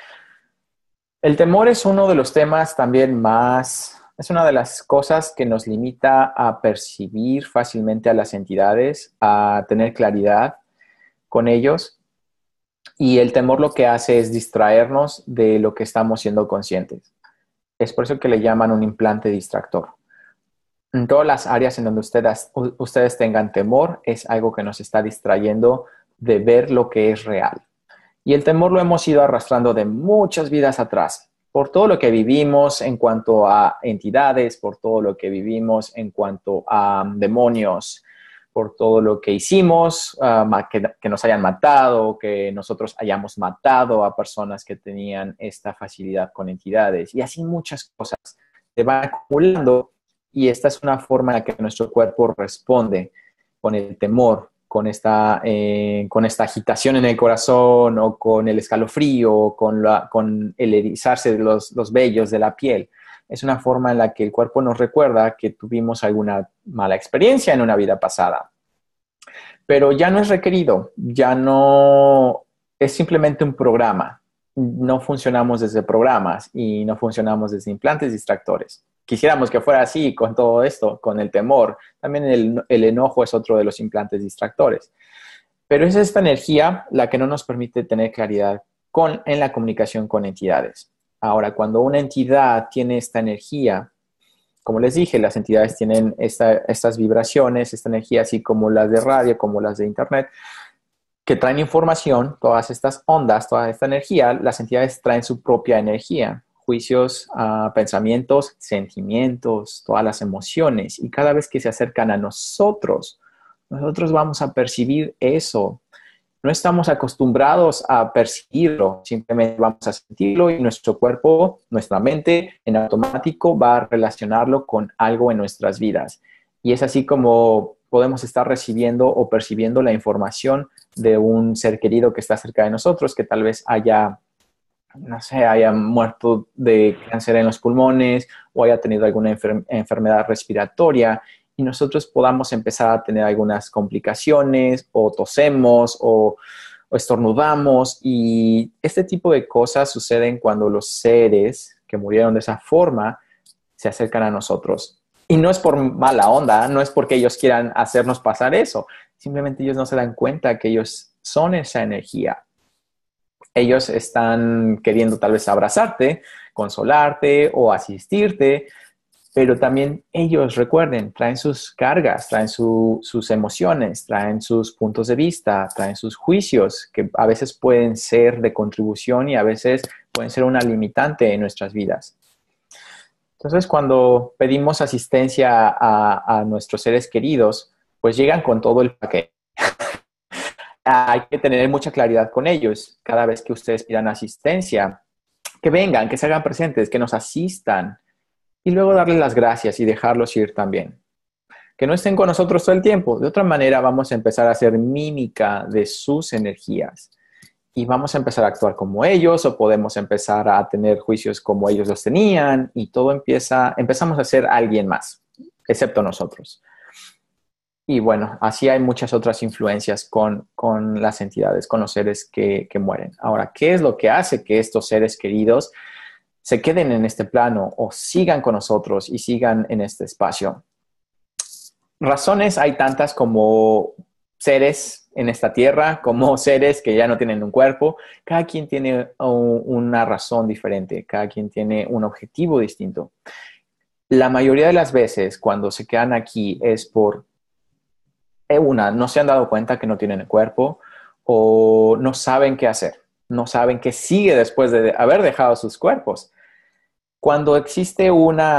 El temor es uno de los temas también es una de las cosas que nos limita a percibir fácilmente a las entidades, a tener claridad con ellos. Y el temor lo que hace es distraernos de lo que estamos siendo conscientes. Es por eso que le llaman un implante distractor. En todas las áreas en donde ustedes tengan temor, es algo que nos está distrayendo de ver lo que es real. Y el temor lo hemos ido arrastrando de muchas vidas atrás, por todo lo que vivimos en cuanto a entidades, por todo lo que vivimos en cuanto a demonios, por todo lo que hicimos, que nos hayan matado, que nosotros hayamos matado a personas que tenían esta facilidad con entidades. Y así muchas cosas se van acumulando y esta es una forma en la que nuestro cuerpo responde con el temor, con esta agitación en el corazón o con el escalofrío o con el erizarse de los vellos de la piel. Es una forma en la que el cuerpo nos recuerda que tuvimos alguna mala experiencia en una vida pasada. Pero ya no es requerido, ya no es simplemente un programa. No funcionamos desde programas y no funcionamos desde implantes distractores. Quisiéramos que fuera así con todo esto, con el temor. También el enojo es otro de los implantes distractores. Pero es esta energía la que no nos permite tener claridad en la comunicación con entidades. Ahora, cuando una entidad tiene esta energía, como les dije, las entidades tienen estas vibraciones, esta energía, así como las de radio, como las de internet, que traen información, todas estas ondas, toda esta energía. Las entidades traen su propia energía, juicios, pensamientos, sentimientos, todas las emociones. Y cada vez que se acercan a nosotros, nosotros vamos a percibir eso. No estamos acostumbrados a percibirlo, simplemente vamos a sentirlo y nuestro cuerpo, nuestra mente, en automático va a relacionarlo con algo en nuestras vidas. Y es así como podemos estar recibiendo o percibiendo la información de un ser querido que está cerca de nosotros, que tal vez haya, no sé, haya muerto de cáncer en los pulmones o haya tenido alguna enfermedad respiratoria, y nosotros podamos empezar a tener algunas complicaciones o tosemos o estornudamos. Y este tipo de cosas suceden cuando los seres que murieron de esa forma se acercan a nosotros. Y no es por mala onda, no es porque ellos quieran hacernos pasar eso. Simplemente ellos no se dan cuenta que ellos son esa energía. Ellos están queriendo tal vez abrazarte, consolarte o asistirte, pero también ellos, recuerden, traen sus cargas, traen sus emociones, traen sus puntos de vista, traen sus juicios, que a veces pueden ser de contribución y a veces pueden ser una limitante en nuestras vidas. Entonces, cuando pedimos asistencia a nuestros seres queridos, pues llegan con todo el paquete. Hay que tener mucha claridad con ellos. Cada vez que ustedes pidan asistencia, que vengan, que se hagan presentes, que nos asistan, y luego darles las gracias y dejarlos ir también. Que no estén con nosotros todo el tiempo. De otra manera, vamos a empezar a hacer mímica de sus energías y vamos a empezar a actuar como ellos, o podemos empezar a tener juicios como ellos los tenían, y todo empezamos a ser alguien más, excepto nosotros. Y bueno, así hay muchas otras influencias con las entidades, con los seres que mueren. Ahora, ¿qué es lo que hace que estos seres queridos se queden en este plano o sigan con nosotros y sigan en este espacio? Razones hay tantas como seres en esta tierra, como seres que ya no tienen un cuerpo. Cada quien tiene una razón diferente, cada quien tiene un objetivo distinto. La mayoría de las veces cuando se quedan aquí es por no se han dado cuenta que no tienen el cuerpo, o no saben qué hacer, no saben qué sigue después de haber dejado sus cuerpos. Cuando existe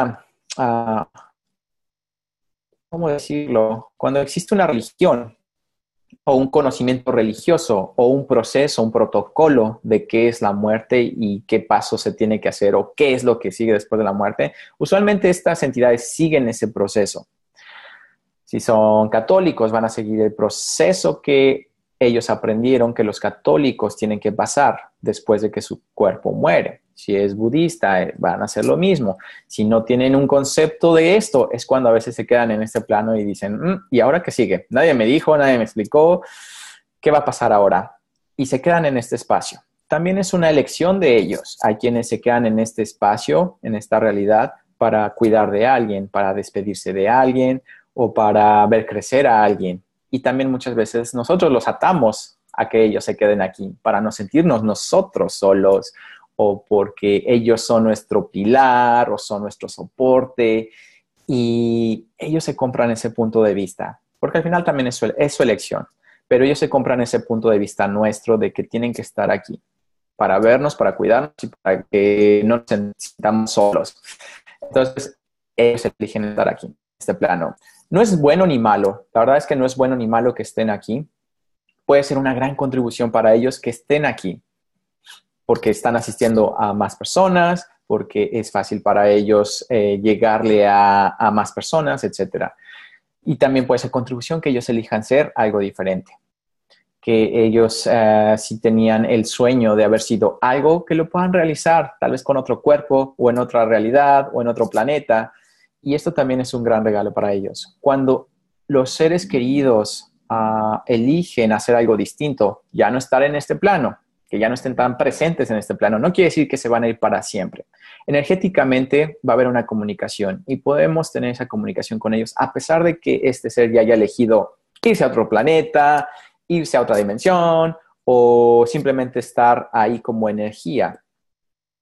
¿cómo decirlo? Cuando existe una religión o un conocimiento religioso o un proceso, un protocolo de qué es la muerte y qué paso se tiene que hacer o qué es lo que sigue después de la muerte, usualmente estas entidades siguen ese proceso. Si son católicos, van a seguir el proceso que ellos aprendieron que los católicos tienen que pasar después de que su cuerpo muere. Si es budista, van a hacer lo mismo. Si no tienen un concepto de esto, es cuando a veces se quedan en este plano y dicen, ¿y ahora qué sigue? Nadie me dijo, nadie me explicó, ¿qué va a pasar ahora? Y se quedan en este espacio. También es una elección de ellos. Hay quienes se quedan en este espacio, en esta realidad, para cuidar de alguien, para despedirse de alguien, o para ver crecer a alguien. Y también muchas veces nosotros los atamos a que ellos se queden aquí, para no sentirnos nosotros solos, o porque ellos son nuestro pilar o son nuestro soporte, y ellos se compran ese punto de vista, porque al final también es su elección, pero ellos se compran ese punto de vista nuestro de que tienen que estar aquí para vernos, para cuidarnos y para que no nos sintamos solos. Entonces, ellos eligen estar aquí, en este plano. No es bueno ni malo. La verdad es que no es bueno ni malo que estén aquí. Puede ser una gran contribución para ellos que estén aquí, porque están asistiendo a más personas, porque es fácil para ellos llegarle a más personas, etc. Y también puede ser contribución que ellos elijan ser algo diferente. Que ellos si tenían el sueño de haber sido algo, que lo puedan realizar, tal vez con otro cuerpo o en otra realidad o en otro planeta. Y esto también es un gran regalo para ellos. Cuando los seres queridos eligen hacer algo distinto, ya no estar en este plano, que ya no estén tan presentes en este plano, no quiere decir que se van a ir para siempre. Energéticamente va a haber una comunicación y podemos tener esa comunicación con ellos a pesar de que este ser ya haya elegido irse a otro planeta, irse a otra dimensión o simplemente estar ahí como energía.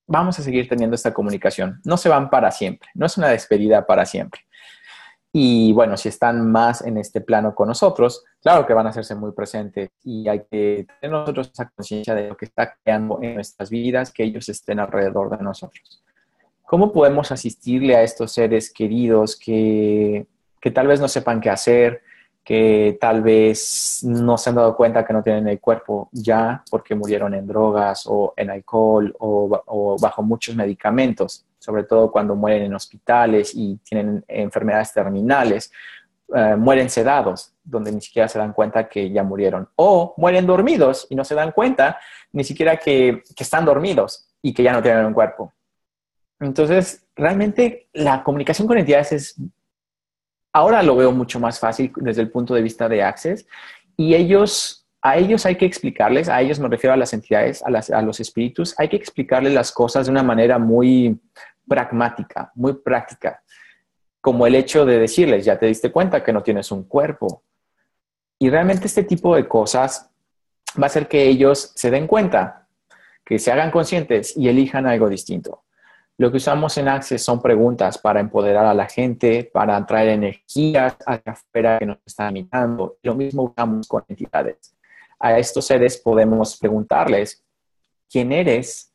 vamos a seguir teniendo esta comunicación. No se van para siempre, no es una despedida para siempre. Y bueno, si están más en este plano con nosotros, claro que van a hacerse muy presentes y hay que tener nosotros esa conciencia de lo que está creando en nuestras vidas, que ellos estén alrededor de nosotros. ¿Cómo podemos asistirle a estos seres queridos que tal vez no sepan qué hacer, que tal vez no se han dado cuenta que no tienen el cuerpo ya porque murieron en drogas o en alcohol o bajo muchos medicamentos, sobre todo cuando mueren en hospitales y tienen enfermedades terminales, mueren sedados, donde ni siquiera se dan cuenta que ya murieron, o mueren dormidos y no se dan cuenta ni siquiera que están dormidos y que ya no tienen un cuerpo? Entonces, realmente la comunicación con entidades ahora lo veo mucho más fácil desde el punto de vista de Access y a ellos hay que explicarles, a ellos me refiero a las entidades, a los espíritus, hay que explicarles las cosas de una manera muy pragmática, muy práctica, como el hecho de decirles, ya te diste cuenta que no tienes un cuerpo. Y realmente este tipo de cosas va a hacer que ellos se den cuenta, que se hagan conscientes y elijan algo distinto. Lo que usamos en Access son preguntas para empoderar a la gente, para atraer energías hacia afuera que nos están imitando. Lo mismo usamos con entidades. A estos seres podemos preguntarles, ¿quién eres?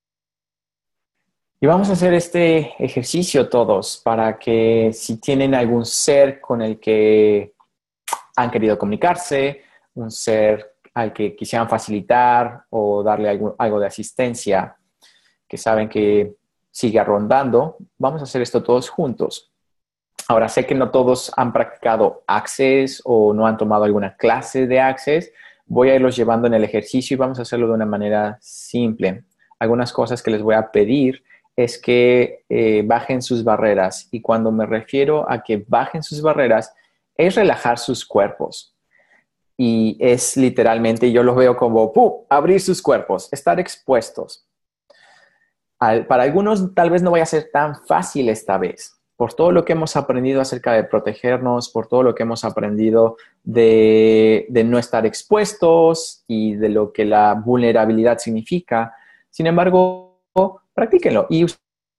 Y vamos a hacer este ejercicio todos para que si tienen algún ser con el que han querido comunicarse, un ser al que quisieran facilitar o darle algo de asistencia, que saben que sigue rondando, vamos a hacer esto todos juntos. Ahora, sé que no todos han practicado Access o no han tomado alguna clase de Access. Voy a irlos llevando en el ejercicio y vamos a hacerlo de una manera simple. Algunas cosas que les voy a pedir es que bajen sus barreras. Y cuando me refiero a que bajen sus barreras, es relajar sus cuerpos. Y es literalmente, yo los veo como ¡pum!, abrir sus cuerpos, estar expuestos. Para algunos tal vez no vaya a ser tan fácil esta vez, por todo lo que hemos aprendido acerca de protegernos, por todo lo que hemos aprendido de no estar expuestos y de lo que la vulnerabilidad significa. Sin embargo, practíquenlo y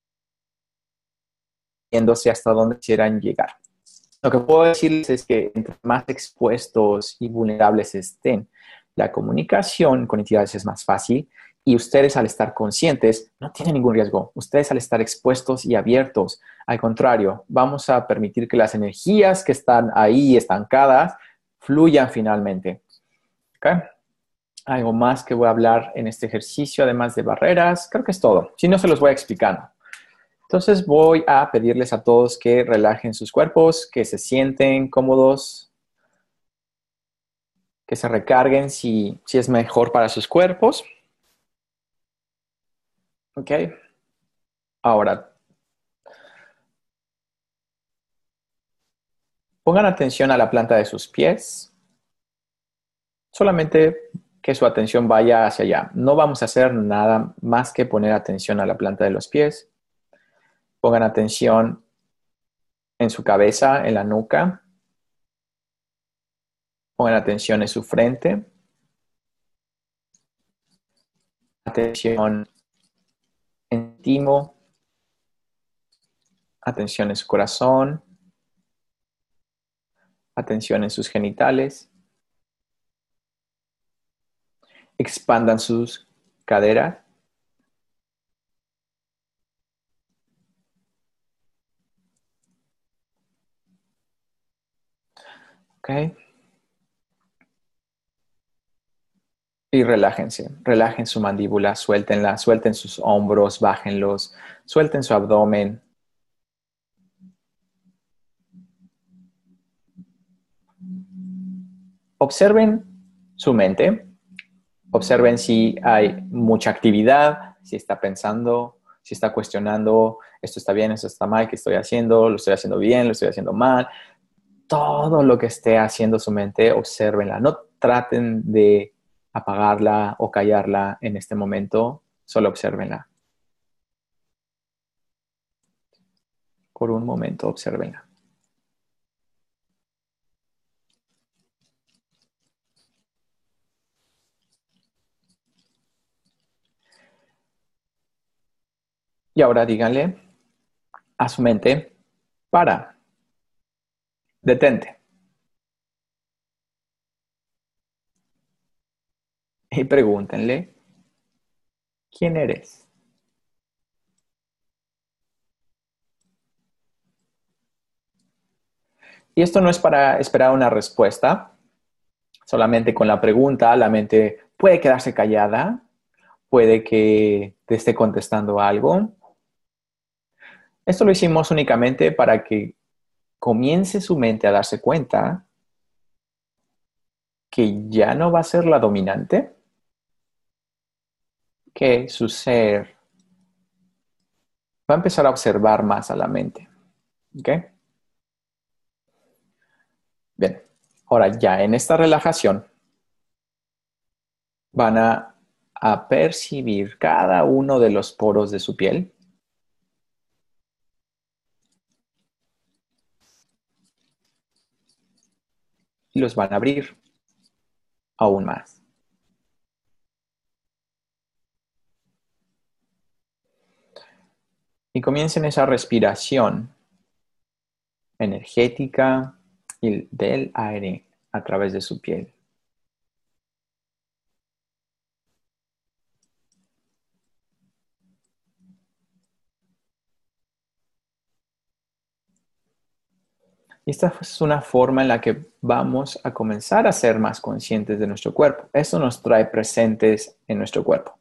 viéndose hasta dónde quieran llegar. Lo que puedo decirles es que entre más expuestos y vulnerables estén, la comunicación con entidades es más fácil y ustedes al estar conscientes no tienen ningún riesgo. Ustedes al estar expuestos y abiertos, al contrario, vamos a permitir que las energías que están ahí estancadas fluyan finalmente. ¿Okay? Algo más que voy a hablar en este ejercicio, además de barreras, creo que es todo. Si no, se los voy explicando. Entonces voy a pedirles a todos que relajen sus cuerpos, que se sienten cómodos, que se recarguen si es mejor para sus cuerpos. ¿Ok? Ahora, pongan atención a la planta de sus pies. Solamente que su atención vaya hacia allá. No vamos a hacer nada más que poner atención a la planta de los pies. Pongan atención en su cabeza, en la nuca. Pongan atención en su frente. Atención en el timo. Atención en su corazón. Atención en sus genitales. Expandan sus caderas. ¿Ok? Y relájense. Relajen su mandíbula, suéltenla, suelten sus hombros, bájenlos, suelten su abdomen. Observen su mente. Observen si hay mucha actividad, si está pensando, si está cuestionando, esto está bien, esto está mal, ¿qué estoy haciendo? ¿Lo estoy haciendo bien? ¿Lo estoy haciendo mal? Todo lo que esté haciendo su mente, obsérvenla. No traten de apagarla o callarla en este momento, solo obsérvenla. Por un momento, obsérvenla. Y ahora díganle a su mente, para, detente. Y pregúntenle, ¿quién eres? Y esto no es para esperar una respuesta. Solamente con la pregunta, la mente puede quedarse callada, puede que te esté contestando algo. Esto lo hicimos únicamente para que comience su mente a darse cuenta que ya no va a ser la dominante, que su ser va a empezar a observar más a la mente. ¿Ok? Bien, ahora ya en esta relajación van a percibir cada uno de los poros de su piel y los van a abrir aún más. Y comiencen esa respiración energética y del aire a través de su piel. Y esta es una forma en la que vamos a comenzar a ser más conscientes de nuestro cuerpo. Esto nos trae presentes en nuestro cuerpo.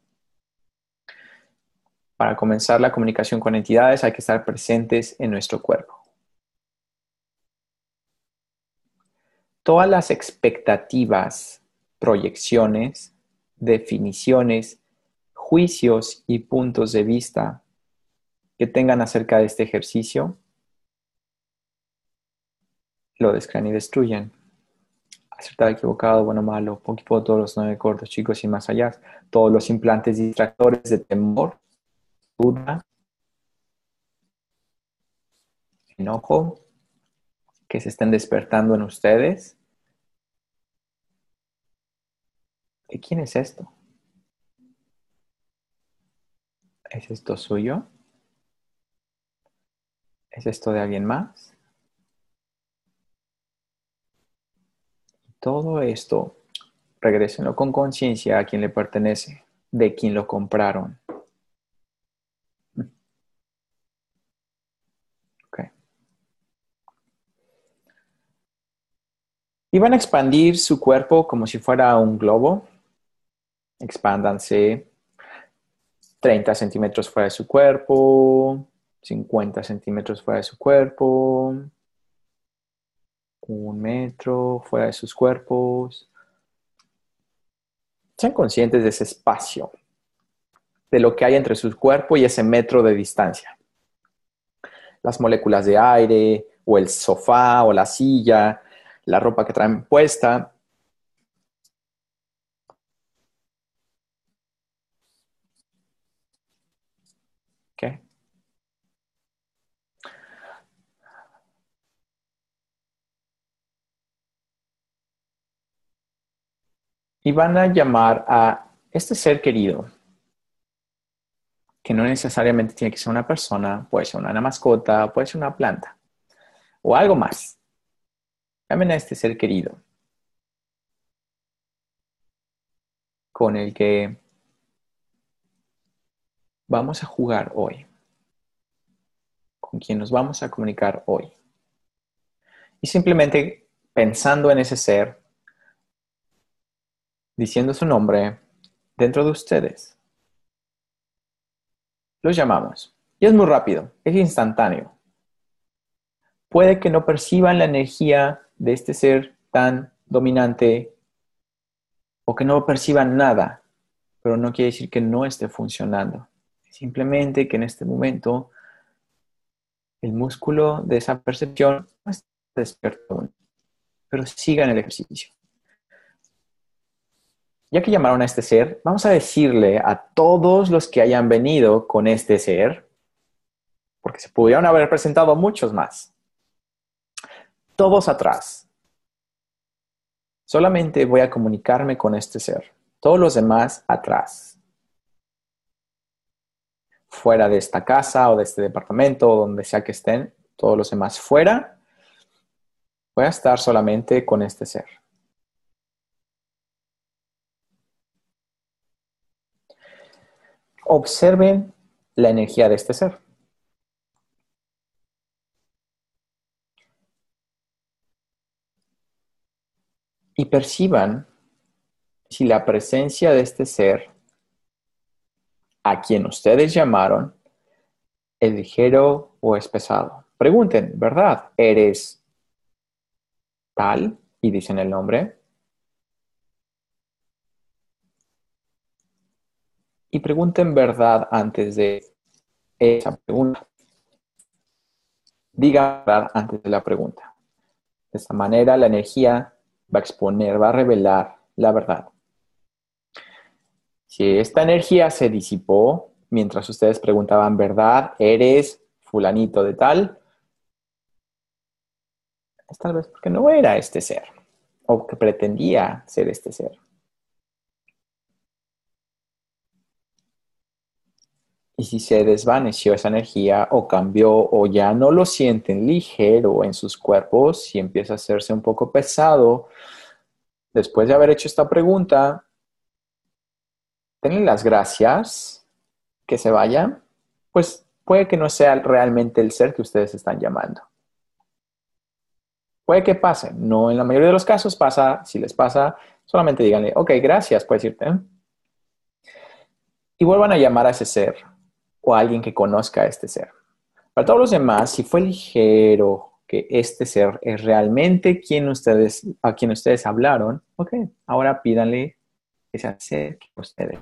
Para comenzar la comunicación con entidades hay que estar presentes en nuestro cuerpo. Todas las expectativas, proyecciones, definiciones, juicios y puntos de vista que tengan acerca de este ejercicio, lo descrean y destruyen. Acertado, equivocado, bueno, malo, poquito, todos los 9 cortos, chicos y más allá. Todos los implantes distractores de temor, duda, enojo, que se estén despertando en ustedes. ¿De quién es esto? ¿Es esto suyo? ¿Es esto de alguien más? Todo esto, regrésenlo con conciencia a quien le pertenece, de quien lo compraron. Okay. Y van a expandir su cuerpo como si fuera un globo. Expándanse 30 centímetros fuera de su cuerpo, 50 centímetros fuera de su cuerpo, 1 metro fuera de sus cuerpos. Sean conscientes de ese espacio, de lo que hay entre su cuerpo y ese metro de distancia. Las moléculas de aire, o el sofá, o la silla, la ropa que traen puesta. ¿Okay? Y van a llamar a este ser querido, que no necesariamente tiene que ser una persona, puede ser una mascota, puede ser una planta, o algo más. Llamen a este ser querido, con el que vamos a jugar hoy, con quien nos vamos a comunicar hoy. Y simplemente pensando en ese ser, diciendo su nombre dentro de ustedes, los llamamos. Y es muy rápido, es instantáneo. Puede que no perciban la energía de este ser tan dominante o que no perciban nada, pero no quiere decir que no esté funcionando. Simplemente que en este momento el músculo de esa percepción no está despierto aún, pero sigan el ejercicio. Ya que llamaron a este ser, vamos a decirle a todos los que hayan venido con este ser, porque se pudieron haber presentado muchos más, todos atrás. Solamente voy a comunicarme con este ser. Todos los demás atrás. fuera de esta casa o de este departamento o donde sea que estén, todos los demás fuera, voy a estar solamente con este ser. Observen la energía de este ser. Y perciban si la presencia de este ser, a quien ustedes llamaron, es ligero o es pesado. Pregunten, ¿verdad? ¿Eres tal? Y dicen el nombre. Y pregunten verdad antes de esa pregunta. Diga verdad antes de la pregunta. De esta manera la energía va a exponer, va a revelar la verdad. Si esta energía se disipó mientras ustedes preguntaban verdad, ¿eres fulanito de tal? Es tal vez porque no era este ser o que pretendía ser este ser. Y si se desvaneció esa energía o cambió o ya no lo sienten ligero en sus cuerpos, si empieza a hacerse un poco pesado, después de haber hecho esta pregunta, denle las gracias, que se vaya, pues puede que no sea realmente el ser que ustedes están llamando. Puede que pase, no en la mayoría de los casos pasa, si les pasa, solamente díganle, ok, gracias, puedes irte. Y vuelvan a llamar a ese ser o a alguien que conozca a este ser. Para todos los demás, si fue ligero que este ser es realmente a quien ustedes hablaron, ok, ahora pídanle que se acerque a ustedes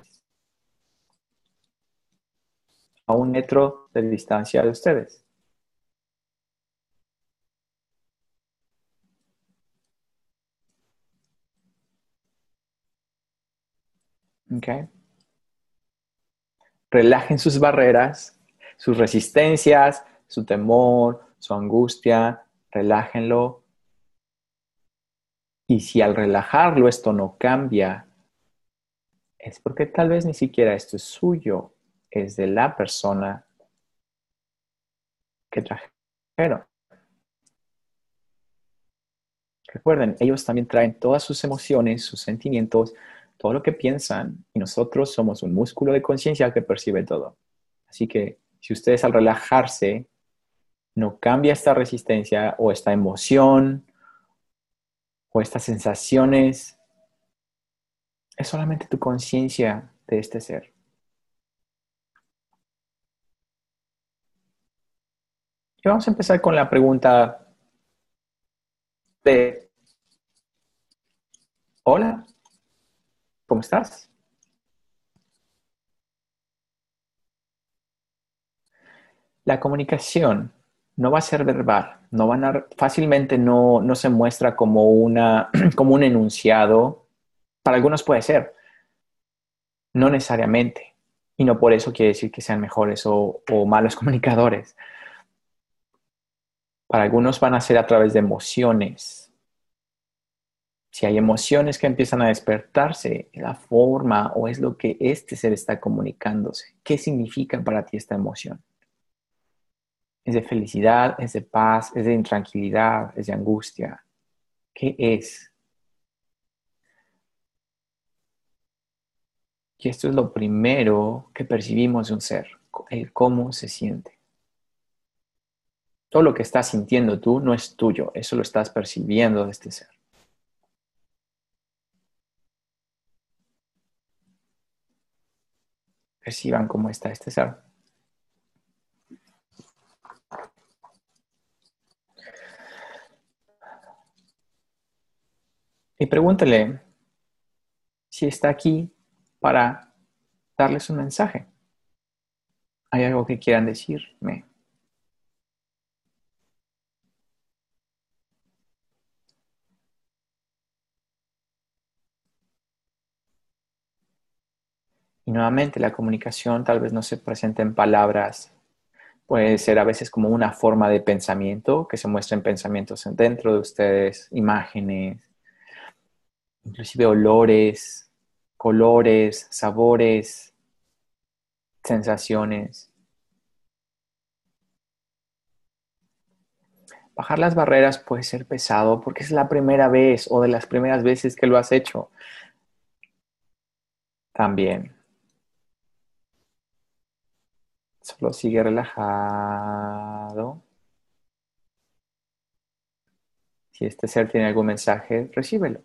a 1 metro de distancia de ustedes. Ok. Relajen sus barreras, sus resistencias, su temor, su angustia, relájenlo. Y si al relajarlo esto no cambia, es porque tal vez ni siquiera esto es suyo, es de la persona que trajeron. Recuerden, ellos también traen todas sus emociones, sus sentimientos, todo lo que piensan, y nosotros somos un músculo de conciencia que percibe todo. Así que si ustedes al relajarse no cambia esta resistencia o esta emoción o estas sensaciones, es solamente tu conciencia de este ser. Y vamos a empezar con la pregunta de, hola, ¿cómo estás? La comunicación no va a ser verbal, fácilmente no se muestra como, como un enunciado. Para algunos puede ser, no necesariamente. Y no por eso quiere decir que sean mejores o malos comunicadores. Para algunos van a ser a través de emociones. Si hay emociones que empiezan a despertarse, la forma o es lo que este ser está comunicándose. ¿Qué significa para ti esta emoción? ¿Es de felicidad? ¿Es de paz? ¿Es de intranquilidad? ¿Es de angustia? ¿Qué es? Y esto es lo primero que percibimos de un ser, el cómo se siente. Todo lo que estás sintiendo tú no es tuyo, eso lo estás percibiendo de este ser. Perciban cómo está este ser. Y pregúntale si está aquí para darles un mensaje. ¿Hay algo que quieran decirme? Y nuevamente la comunicación tal vez no se presente en palabras, puede ser a veces como una forma de pensamiento, que se muestren pensamientos dentro de ustedes, imágenes, inclusive olores, colores, sabores, sensaciones. Bajar las barreras puede ser pesado porque es la primera vez o de las primeras veces que lo has hecho. También, solo sigue relajado. Si este ser tiene algún mensaje, recíbelo.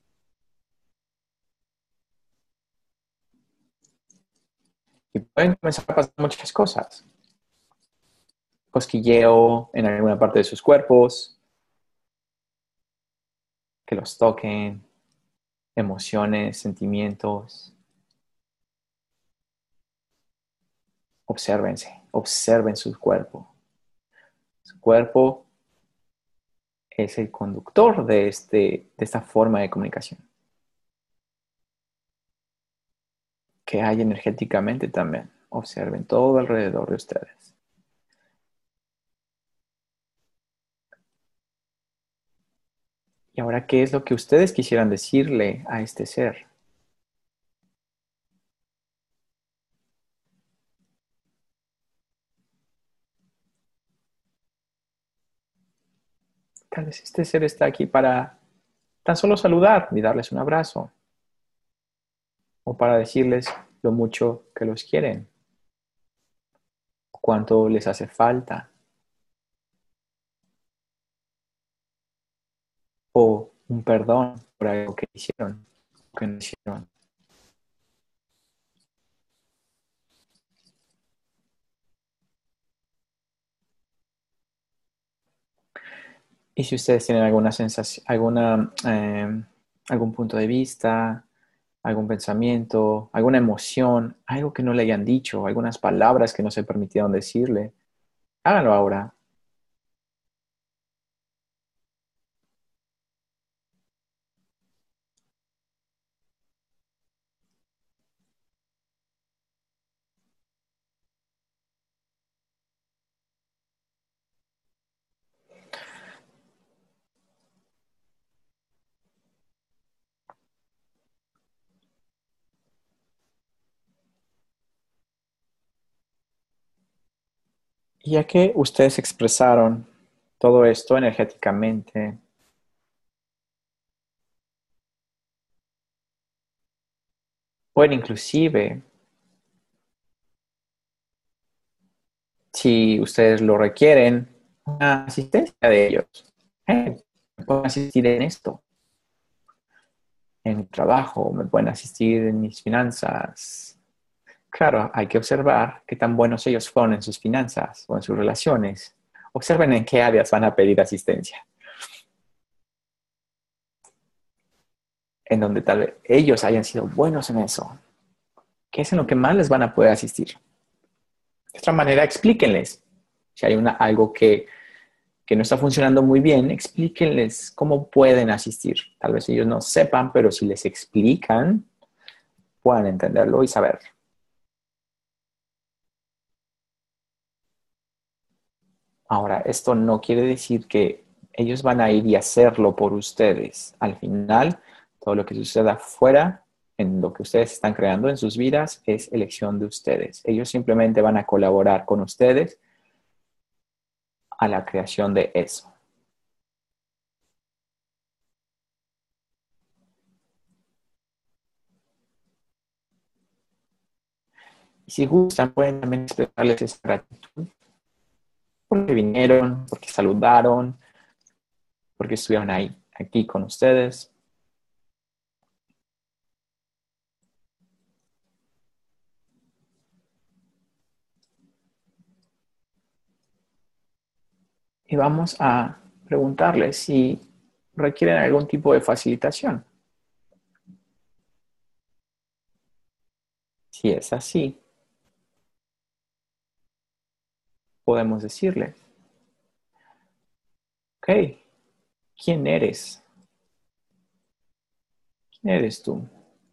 Y pueden comenzar a pasar muchas cosas. Cosquilleo en alguna parte de sus cuerpos, que los toquen, emociones, sentimientos. Obsérvense, observen su cuerpo. Su cuerpo es el conductor de esta forma de comunicación. Que hay energéticamente también. Observen todo alrededor de ustedes. Y ahora, ¿qué es lo que ustedes quisieran decirle a este ser? Tal vez este ser está aquí para tan solo saludar y darles un abrazo. O para decirles lo mucho que los quieren. Cuánto les hace falta. O un perdón por algo que hicieron, que no hicieron. Y si ustedes tienen alguna sensación, algún punto de vista, algún pensamiento, alguna emoción, algo que no le hayan dicho, algunas palabras que no se permitieron decirle, háganlo ahora. Y ya que ustedes expresaron todo esto energéticamente, pueden inclusive, si ustedes lo requieren, una asistencia de ellos. ¿Me pueden asistir en esto? En mi trabajo, me pueden asistir en mis finanzas. Claro, hay que observar qué tan buenos ellos fueron en sus finanzas o en sus relaciones. Observen en qué áreas van a pedir asistencia, en donde tal vez ellos hayan sido buenos en eso, qué es en lo que más les van a poder asistir. De otra manera, explíquenles. Si hay algo que no está funcionando muy bien, explíquenles cómo pueden asistir. Tal vez ellos no sepan, pero si les explican, puedan entenderlo y saber. Ahora, esto no quiere decir que ellos van a ir y hacerlo por ustedes. Al final, todo lo que suceda afuera, en lo que ustedes están creando en sus vidas, es elección de ustedes. Ellos simplemente van a colaborar con ustedes a la creación de eso. Y si gustan, pueden también expresarles esa gratitud porque vinieron, porque saludaron, porque estuvieron ahí, aquí con ustedes. Y vamos a preguntarles si requieren algún tipo de facilitación. Si es así, podemos decirles, ok, ¿quién eres? ¿Quién eres tú?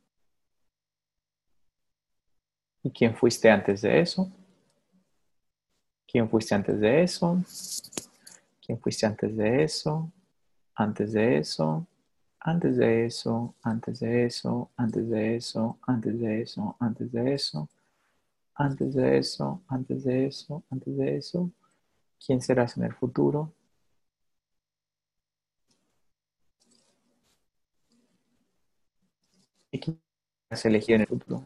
¿Y quién fuiste antes de eso? ¿Quién fuiste antes de eso? ¿Quién fuiste antes de eso? Antes de eso, antes de eso, antes de eso, antes de eso, antes de eso, antes de eso, antes de eso, antes de eso, antes de eso. ¿Quién serás en el futuro? elegir en el futuro.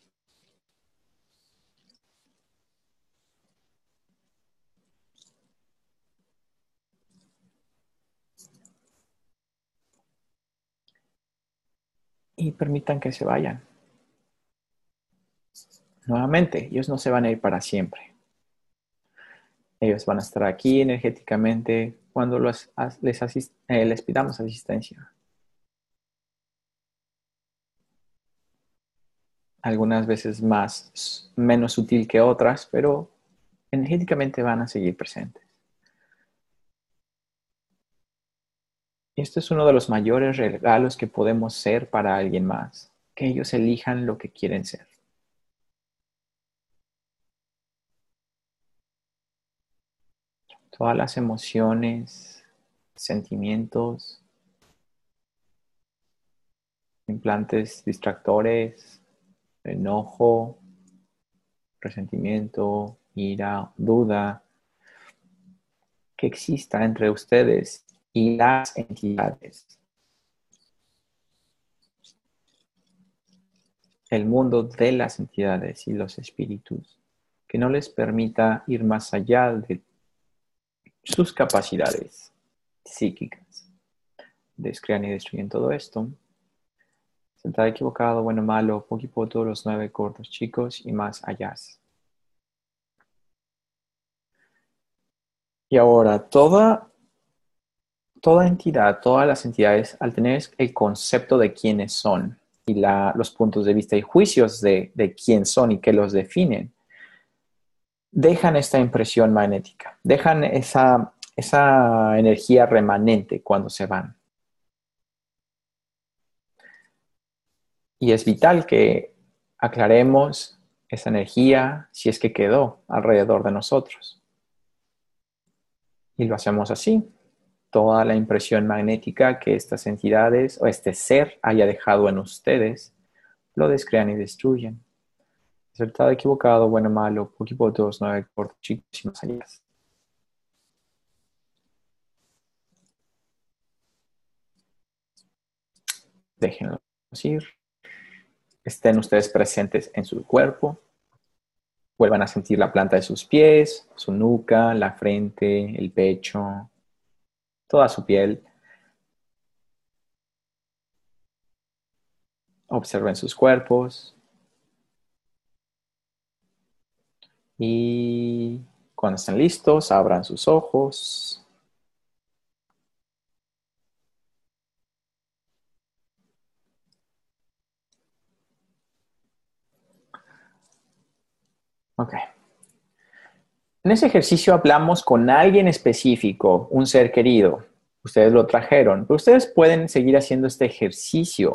Y permitan que se vayan. Nuevamente, ellos no se van a ir para siempre. Ellos van a estar aquí energéticamente cuando les pidamos asistencia. Algunas veces menos sutil que otras, pero energéticamente van a seguir presentes. Y esto es uno de los mayores regalos que podemos ser para alguien más, que ellos elijan lo que quieren ser. Todas las emociones, sentimientos, implantes distractores, enojo, resentimiento, ira, duda, que exista entre ustedes y las entidades. El mundo de las entidades y los espíritus, que no les permita ir más allá de sus capacidades psíquicas. Descrean y destruyen todo esto. Sentar equivocado, bueno, malo, poquipoto, los 9 cortos chicos y más allá. Y ahora, toda entidad, todas las entidades, al tener el concepto de quiénes son y los puntos de vista y juicios de quién son y qué los definen, dejan esta impresión magnética, dejan esa energía remanente cuando se van. Y es vital que aclaremos esa energía si es que quedó alrededor de nosotros. Y lo hacemos así. Toda la impresión magnética que estas entidades o este ser haya dejado en ustedes, lo descrean y destruyen. Acertado, equivocado, bueno, malo, poquito, 2, 9, corto, chicos y más allá. Déjenlos ir. Estén ustedes presentes en su cuerpo. Vuelvan a sentir la planta de sus pies, su nuca, la frente, el pecho, toda su piel. Observen sus cuerpos. Y cuando estén listos, abran sus ojos. Ok. En ese ejercicio hablamos con alguien específico, un ser querido. Ustedes lo trajeron, pero ustedes pueden seguir haciendo este ejercicio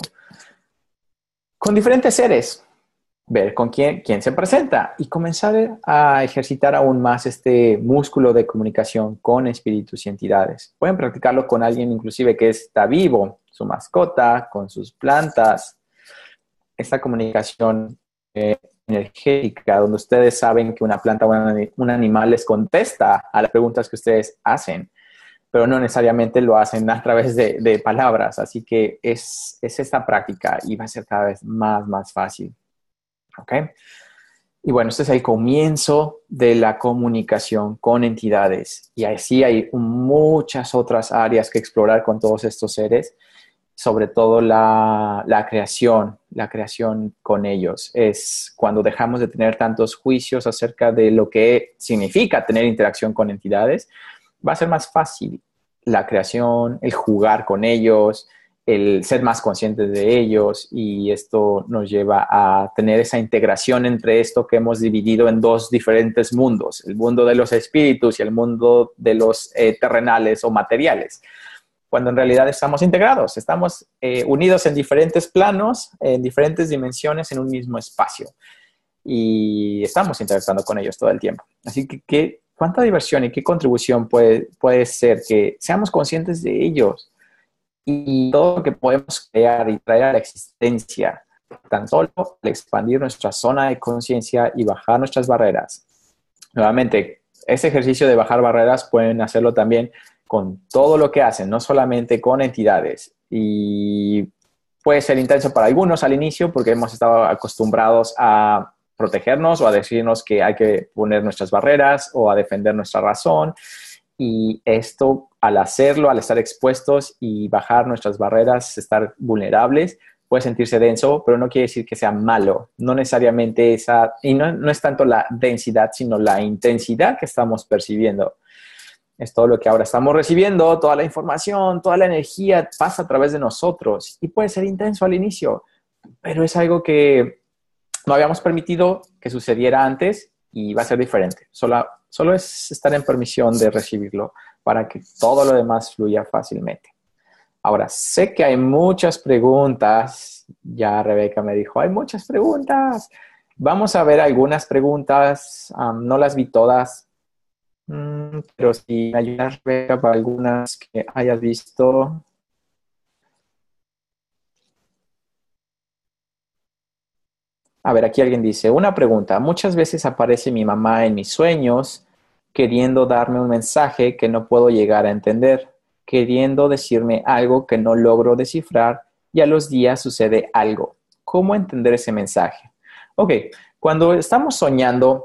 con diferentes seres. Ver con quién se presenta y comenzar a ejercitar aún más este músculo de comunicación con espíritus y entidades. Pueden practicarlo con alguien inclusive que está vivo, su mascota, con sus plantas. Esta comunicación energética, donde ustedes saben que una planta o un animal les contesta a las preguntas que ustedes hacen, pero no necesariamente lo hacen a través de palabras. Así que es esta práctica y va a ser cada vez más fácil. ¿Ok? Y bueno, este es el comienzo de la comunicación con entidades. Y así hay muchas otras áreas que explorar con todos estos seres, sobre todo la creación con ellos. Es cuando dejamos de tener tantos juicios acerca de lo que significa tener interacción con entidades, va a ser más fácil la creación, el jugar con ellos, el ser más conscientes de ellos, y esto nos lleva a tener esa integración entre esto que hemos dividido en dos diferentes mundos, el mundo de los espíritus y el mundo de los terrenales o materiales, cuando en realidad estamos integrados, estamos unidos en diferentes planos, en diferentes dimensiones, en un mismo espacio, y estamos interactuando con ellos todo el tiempo. Así que ¿cuánta diversión y qué contribución puede ser que seamos conscientes de ellos y todo lo que podemos crear y traer a la existencia, tan solo al expandir nuestra zona de conciencia y bajar nuestras barreras? Nuevamente, ese ejercicio de bajar barreras pueden hacerlo también con todo lo que hacen, no solamente con entidades. Y Puede ser intenso para algunos al inicio porque hemos estado acostumbrados a protegernos o a decirnos que hay que poner nuestras barreras o a defender nuestra razón. Y esto, al hacerlo, al estar expuestos y bajar nuestras barreras, estar vulnerables, puede sentirse denso, pero no quiere decir que sea malo. No necesariamente y no es tanto la densidad, sino la intensidad que estamos percibiendo. Es todo lo que ahora estamos recibiendo, toda la información, toda la energía pasa a través de nosotros y puede ser intenso al inicio, pero es algo que no habíamos permitido que sucediera antes y va a ser diferente. Solo es estar en permisión de recibirlo para que todo lo demás fluya fácilmente. Ahora, sé que hay muchas preguntas. Ya Rebeca me dijo, hay muchas preguntas. Vamos a ver algunas preguntas. No las vi todas, pero si me ayudas, Rebeca, para algunas que hayas visto. A ver, aquí alguien dice, una pregunta. Muchas veces aparece mi mamá en mis sueños queriendo darme un mensaje que no puedo llegar a entender, queriendo decirme algo que no logro descifrar y a los días sucede algo. ¿Cómo entender ese mensaje? Ok, cuando estamos soñando,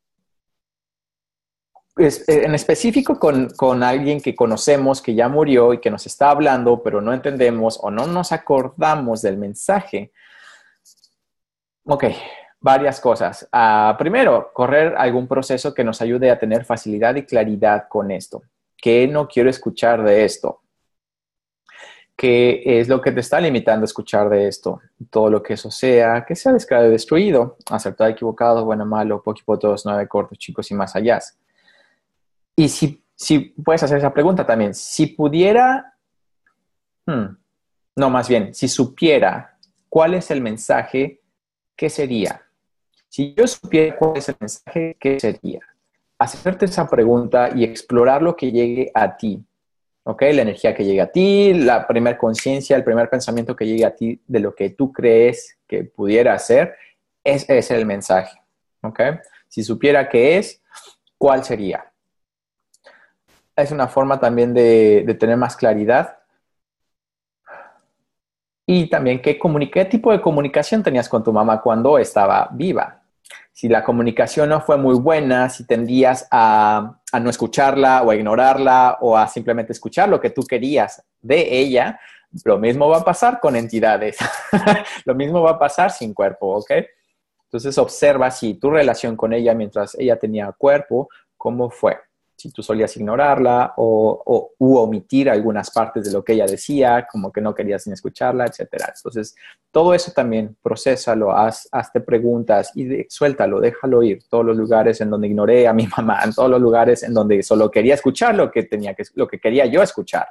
en específico con alguien que conocemos que ya murió y que nos está hablando, pero no entendemos o no nos acordamos del mensaje. Ok, varias cosas. Primero, correr algún proceso que nos ayude a tener facilidad y claridad con esto. ¿Qué no quiero escuchar de esto? ¿Qué es lo que te está limitando a escuchar de esto? Todo lo que eso sea, que sea descarado y destruido, acertado, equivocado, bueno, malo, poquito, todos, nueve, cortos, chicos y más allá. Y si puedes hacer esa pregunta también, si pudiera, no, más bien, si supiera cuál es el mensaje, ¿qué sería? Si yo supiera cuál es el mensaje, ¿qué sería? Hacerte esa pregunta y explorar lo que llegue a ti, ¿ok? La energía que llegue a ti, la primera conciencia, el primer pensamiento que llegue a ti de lo que tú crees que pudiera ser, ese es el mensaje, ¿ok? Si supiera qué es, ¿cuál sería? Es una forma también de tener más claridad. Y también, ¿qué tipo de comunicación tenías con tu mamá cuando estaba viva? Si la comunicación no fue muy buena, si tendías a no escucharla o a ignorarla o a simplemente escuchar lo que tú querías de ella, lo mismo va a pasar con entidades. Lo mismo va a pasar sin cuerpo, ¿ok? Entonces observa si tu relación con ella mientras ella tenía cuerpo, ¿cómo fue? Si tú solías ignorarla u omitir algunas partes de lo que ella decía, como que no querías ni escucharla, etcétera. Entonces, todo eso también, procésalo, hazte preguntas y suéltalo, déjalo ir. Todos los lugares en donde ignoré a mi mamá, en todos los lugares en donde solo quería escuchar lo que quería yo escuchar.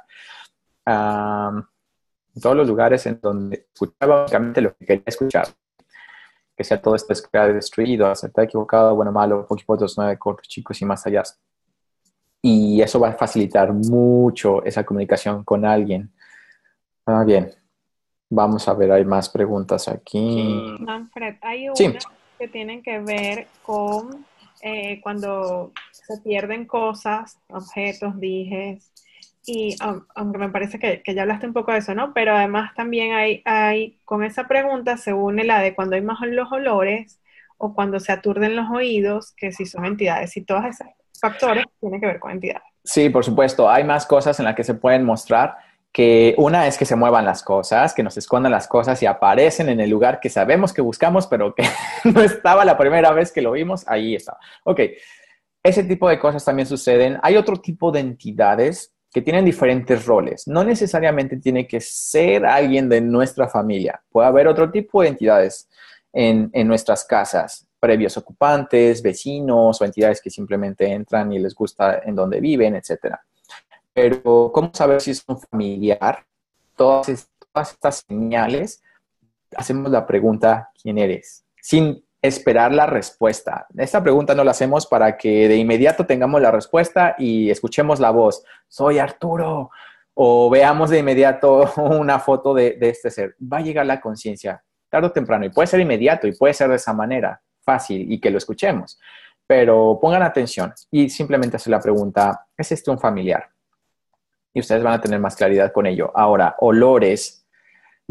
En todos los lugares en donde escuchaba únicamente lo que quería escuchar. Que sea todo esto destruido, acertado, equivocado, bueno, malo, poquito, otros, nueve, cortos, chicos y más allá. Y eso va a facilitar mucho esa comunicación con alguien. Bien, vamos a ver, hay más preguntas aquí. Manfred, hay Sí, unas que tienen que ver con cuando se pierden cosas, objetos, dijes, y aunque me parece que ya hablaste un poco de eso, ¿no? Pero además también con esa pregunta se une la de cuando hay más los olores o cuando se aturden los oídos, que si son entidades, y todos esos factores tienen que ver con entidades. sí, por supuesto. Hay más cosas en las que se pueden mostrar. Que una es que se muevan las cosas, que nos escondan las cosas y aparecen en el lugar que sabemos que buscamos, pero que no estaba la primera vez que lo vimos, ahí está. Ok, ese tipo de cosas también suceden. Hay otro tipo de entidades que tienen diferentes roles. No necesariamente tiene que ser alguien de nuestra familia. Puede haber otro tipo de entidades en nuestras casas, previos ocupantes, vecinos o entidades que simplemente entran y les gusta en donde viven, etcétera. Pero, ¿cómo saber si es un familiar? Todas estas señales, hacemos la pregunta, ¿quién eres? Sin esperar la respuesta. Esta pregunta no la hacemos para que de inmediato tengamos la respuesta y escuchemos la voz, soy Arturo, o veamos de inmediato una foto de este ser. Va a llegar la conciencia, tarde o temprano, y puede ser inmediato y puede ser de esa manera, fácil, y que lo escuchemos. Pero pongan atención y simplemente hacer la pregunta, ¿es este un familiar? Y ustedes van a tener más claridad con ello. Ahora, olores.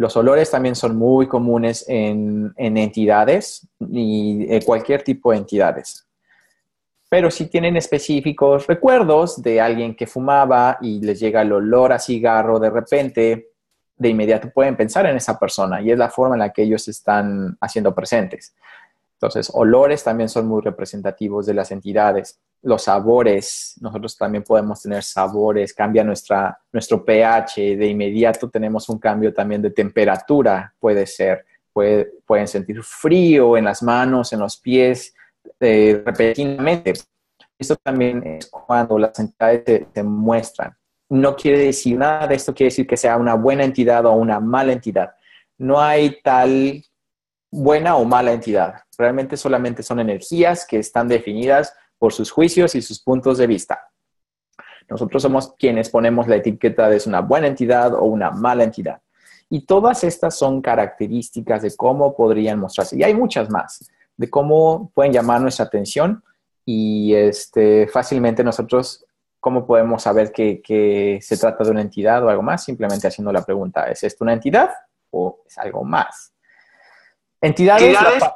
Los olores también son muy comunes en entidades y cualquier tipo de entidades. Pero si tienen específicos recuerdos de alguien que fumaba y les llega el olor a cigarro de repente, de inmediato pueden pensar en esa persona y es la forma en la que ellos están haciendo presentes. Entonces, olores también son muy representativos de las entidades. Los sabores, nosotros también podemos tener sabores, cambia nuestro pH, de inmediato tenemos un cambio también de temperatura, puede ser. Pueden sentir frío en las manos, en los pies, repentinamente. Esto también es cuando las entidades se muestran. No quiere decir nada de esto, quiere decir que sea una buena entidad o una mala entidad. No hay tal buena o mala entidad. Realmente solamente son energías que están definidas por sus juicios y sus puntos de vista. Nosotros somos quienes ponemos la etiqueta de es una buena entidad o una mala entidad. Y todas estas son características de cómo podrían mostrarse. Y hay muchas más, de cómo pueden llamar nuestra atención y fácilmente nosotros, ¿cómo podemos saber que se trata de una entidad o algo más? Simplemente haciendo la pregunta, ¿es esto una entidad o es algo más? Entidades,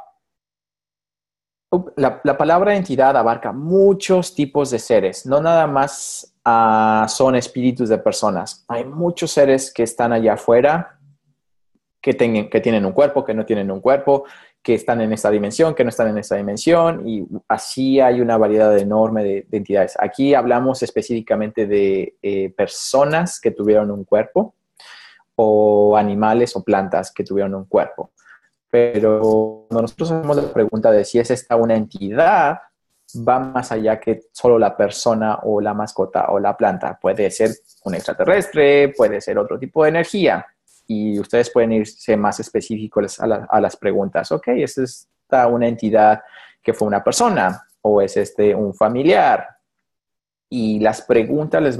la palabra entidad abarca muchos tipos de seres, no nada más son espíritus de personas. Hay muchos seres que están allá afuera, que tienen un cuerpo, que no tienen un cuerpo, que están en esta dimensión, que no están en esta dimensión, y así hay una variedad enorme de entidades. Aquí hablamos específicamente de personas que tuvieron un cuerpo, o animales o plantas que tuvieron un cuerpo. Pero cuando nosotros hacemos la pregunta de si es esta una entidad, va más allá que solo la persona o la mascota o la planta. Puede ser un extraterrestre, puede ser otro tipo de energía. Y ustedes pueden irse más específicos a las preguntas. Ok, ¿es esta una entidad que fue una persona? ¿O es un familiar? Y las preguntas les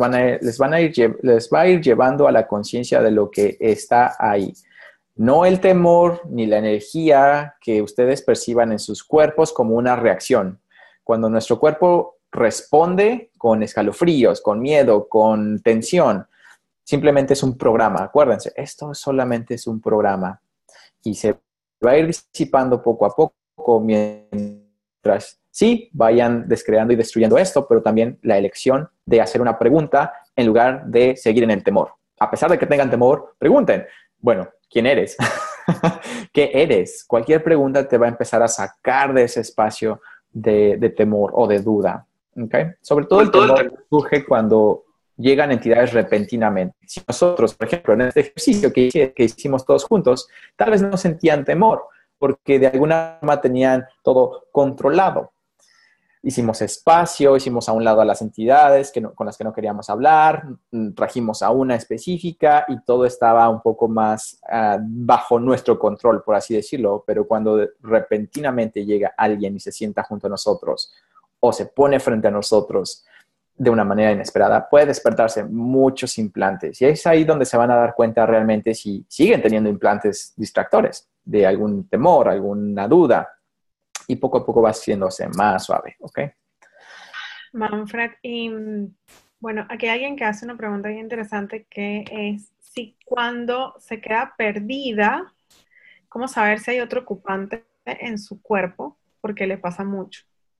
va a ir llevando a la conciencia de lo que está ahí. No el temor ni la energía que ustedes perciban en sus cuerpos como una reacción. Cuando nuestro cuerpo responde con escalofríos, con miedo, con tensión, simplemente es un programa. Acuérdense, esto solamente es un programa y se va a ir disipando poco a poco mientras sí vayan descreando y destruyendo esto, pero también la elección de hacer una pregunta en lugar de seguir en el temor. A pesar de que tengan temor, pregunten. Bueno, ¿quién eres? ¿Qué eres? Cualquier pregunta te va a empezar a sacar de ese espacio de temor o de duda. ¿Okay? Sobre todo el temor surge cuando llegan entidades repentinamente. Si nosotros, por ejemplo, en este ejercicio que hicimos todos juntos, tal vez no sentían temor porque de alguna forma tenían todo controlado. Hicimos espacio, hicimos a un lado a las entidades con las que no queríamos hablar, trajimos a una específica y todo estaba un poco más bajo nuestro control, por así decirlo. Pero cuando repentinamente llega alguien y se sienta junto a nosotros o se pone frente a nosotros de una manera inesperada, puede despertarse muchos implantes. Y es ahí donde se van a dar cuenta realmente si siguen teniendo implantes distractores de algún temor, alguna duda. Y poco a poco va haciéndose más suave, ¿ok? Manfred, y bueno, aquí hay alguien que hace una pregunta bien interesante que es si cuando se queda perdida, ¿cómo saber si hay otro ocupante en su cuerpo? Porque le pasa mucho.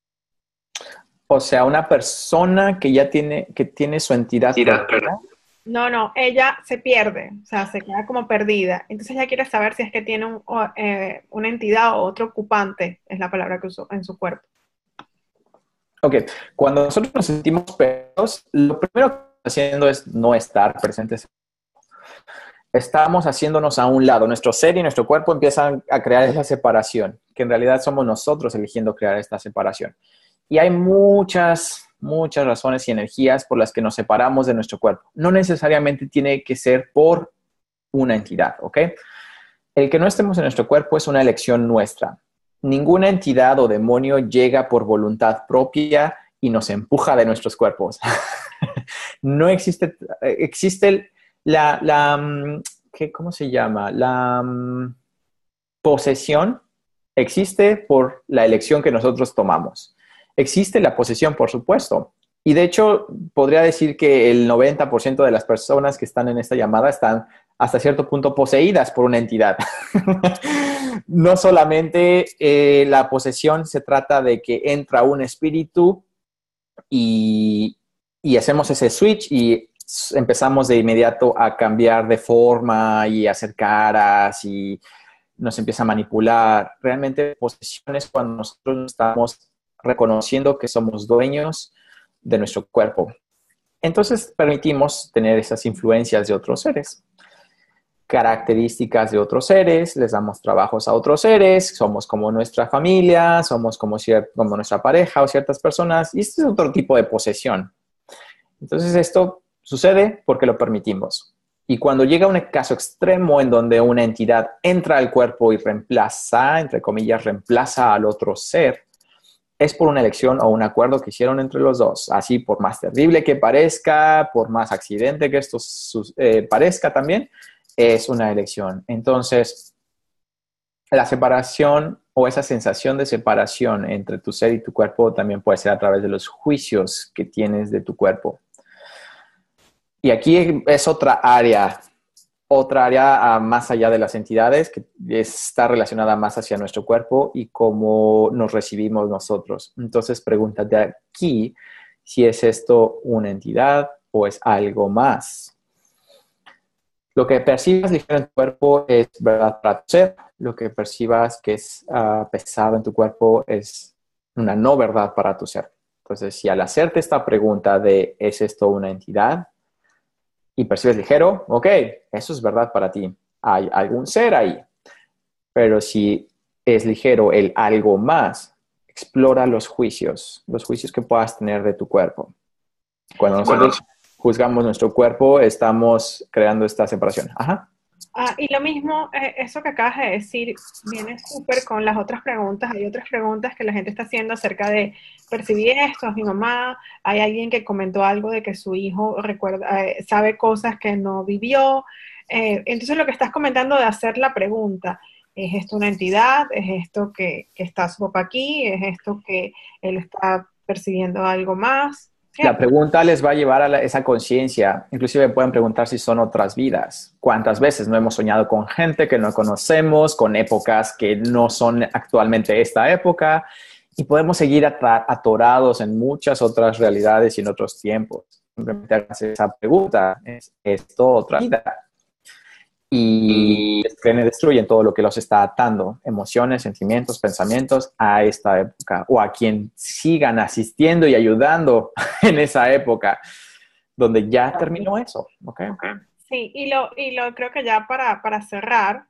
O sea, una persona que ya tiene su entidad perdida. No, ella se pierde, o sea, se queda como perdida. Entonces ella quiere saber si es que tiene una entidad o otro ocupante, es la palabra que usó, en su cuerpo. Ok, cuando nosotros nos sentimos perdidos, lo primero que estamos haciendo es no estar presentes. Estamos haciéndonos a un lado. Nuestro ser y nuestro cuerpo empiezan a crear esa separación, que en realidad somos nosotros eligiendo crear esta separación. Y hay muchas razones y energías por las que nos separamos de nuestro cuerpo. No necesariamente tiene que ser por una entidad, ¿ok? El que no estemos en nuestro cuerpo es una elección nuestra. Ninguna entidad o demonio llega por voluntad propia y nos empuja de nuestros cuerpos. No existe ¿cómo se llama? La posesión existe por la elección que nosotros tomamos. Existe la posesión, por supuesto. Y de hecho, podría decir que el 90% de las personas que están en esta llamada están hasta cierto punto poseídas por una entidad. No solamente la posesión se trata de que entra un espíritu y, y hacemos ese switch y empezamos de inmediato a cambiar de forma y hacer caras y nos empieza a manipular. Realmente posesión es cuando nosotros estamos reconociendo que somos dueños de nuestro cuerpo. Entonces permitimos tener esas influencias de otros seres, características de otros seres, les damos trabajos a otros seres, somos como nuestra familia, somos como nuestra pareja o ciertas personas, y este es otro tipo de posesión. Entonces esto sucede porque lo permitimos. Y cuando llega un caso extremo en donde una entidad entra al cuerpo y reemplaza, entre comillas, reemplaza al otro ser, es por una elección o un acuerdo que hicieron entre los dos. Así, por más terrible que parezca, por más accidente que esto parezca también, es una elección. Entonces, la separación o esa sensación de separación entre tu ser y tu cuerpo también puede ser a través de los juicios que tienes de tu cuerpo. Y aquí es otra área más allá de las entidades, que está relacionada más hacia nuestro cuerpo y cómo nos recibimos nosotros. Entonces, pregúntate aquí si es esto una entidad o es algo más. Lo que percibas ligero en tu cuerpo es verdad para tu ser. Lo que percibas que es pesado en tu cuerpo es una no verdad para tu ser. Entonces, si al hacerte esta pregunta de ¿es esto una entidad? Y percibes ligero, ok, eso es verdad para ti. Hay algún ser ahí. Pero si es ligero el algo más, explora los juicios que puedas tener de tu cuerpo. Cuando nosotros juzgamos nuestro cuerpo, estamos creando esta separación. Ajá. Y lo mismo, eso que acabas de decir, viene súper con las otras preguntas. Hay otras preguntas que la gente está haciendo acerca de percibir esto, es mi mamá. Hay alguien que comentó algo de que su hijo sabe cosas que no vivió. Entonces, lo que estás comentando de hacer la pregunta, ¿es esto una entidad? ¿Es esto que está su papá aquí? ¿Es esto que él está percibiendo algo más? La pregunta les va a llevar a esa conciencia. Inclusive pueden preguntar si son otras vidas. ¿Cuántas veces no hemos soñado con gente que no conocemos, con épocas que no son actualmente esta época? Y podemos seguir atorados en muchas otras realidades y en otros tiempos. Simplemente hacer esa pregunta. ¿Es esto otra vida? Y destruyen todo lo que los está atando, emociones, sentimientos, pensamientos a esta época o a quien sigan asistiendo y ayudando en esa época donde ya terminó eso. ¿Okay? Sí, y lo creo que ya para cerrar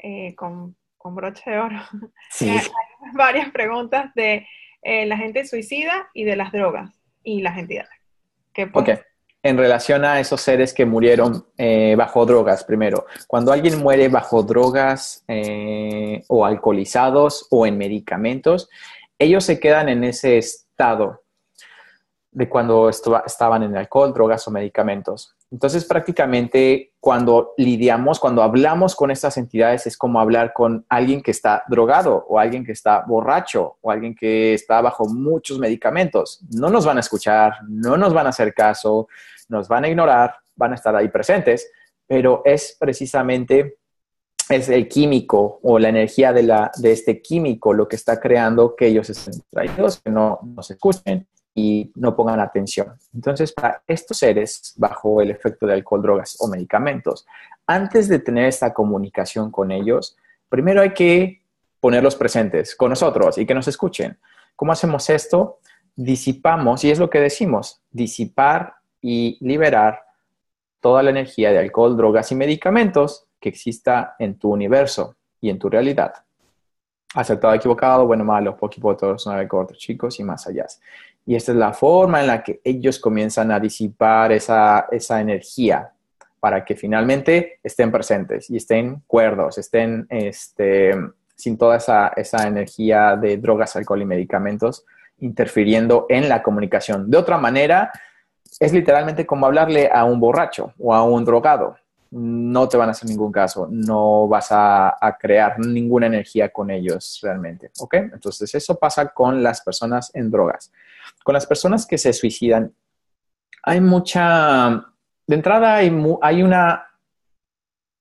con broche de oro, Sí. hay varias preguntas de la gente suicida y de las drogas y las entidades. Ok. En relación a esos seres que murieron bajo drogas, primero, cuando alguien muere bajo drogas o alcoholizados o en medicamentos, ellos se quedan en ese estado de cuando estaban en alcohol, drogas o medicamentos. Entonces, prácticamente cuando hablamos con estas entidades es como hablar con alguien que está drogado o alguien que está borracho o alguien que está bajo muchos medicamentos. No nos van a escuchar, no nos van a hacer caso, nos van a ignorar, van a estar ahí presentes, pero es precisamente el químico o la energía de este químico lo que está creando que ellos estén distraídos, que no nos escuchen y no pongan atención. Entonces, para estos seres bajo el efecto de alcohol, drogas o medicamentos, antes de tener esta comunicación con ellos, primero hay que ponerlos presentes con nosotros y que nos escuchen. ¿Cómo hacemos esto? Disipamos, y es lo que decimos, disipar y liberar toda la energía de alcohol, drogas y medicamentos que exista en tu universo y en tu realidad. Acertado, equivocado, bueno, malo, poquito, todos, 9 cortos, chicos y más allá. Y esta es la forma en la que ellos comienzan a disipar esa energía para que finalmente estén presentes y estén cuerdos, estén sin toda esa energía de drogas, alcohol y medicamentos interfiriendo en la comunicación. De otra manera, es literalmente como hablarle a un borracho o a un drogado. No te van a hacer ningún caso, no vas a crear ninguna energía con ellos realmente, ¿ok? Entonces eso pasa con las personas en drogas. Con las personas que se suicidan, hay mucha... De entrada hay una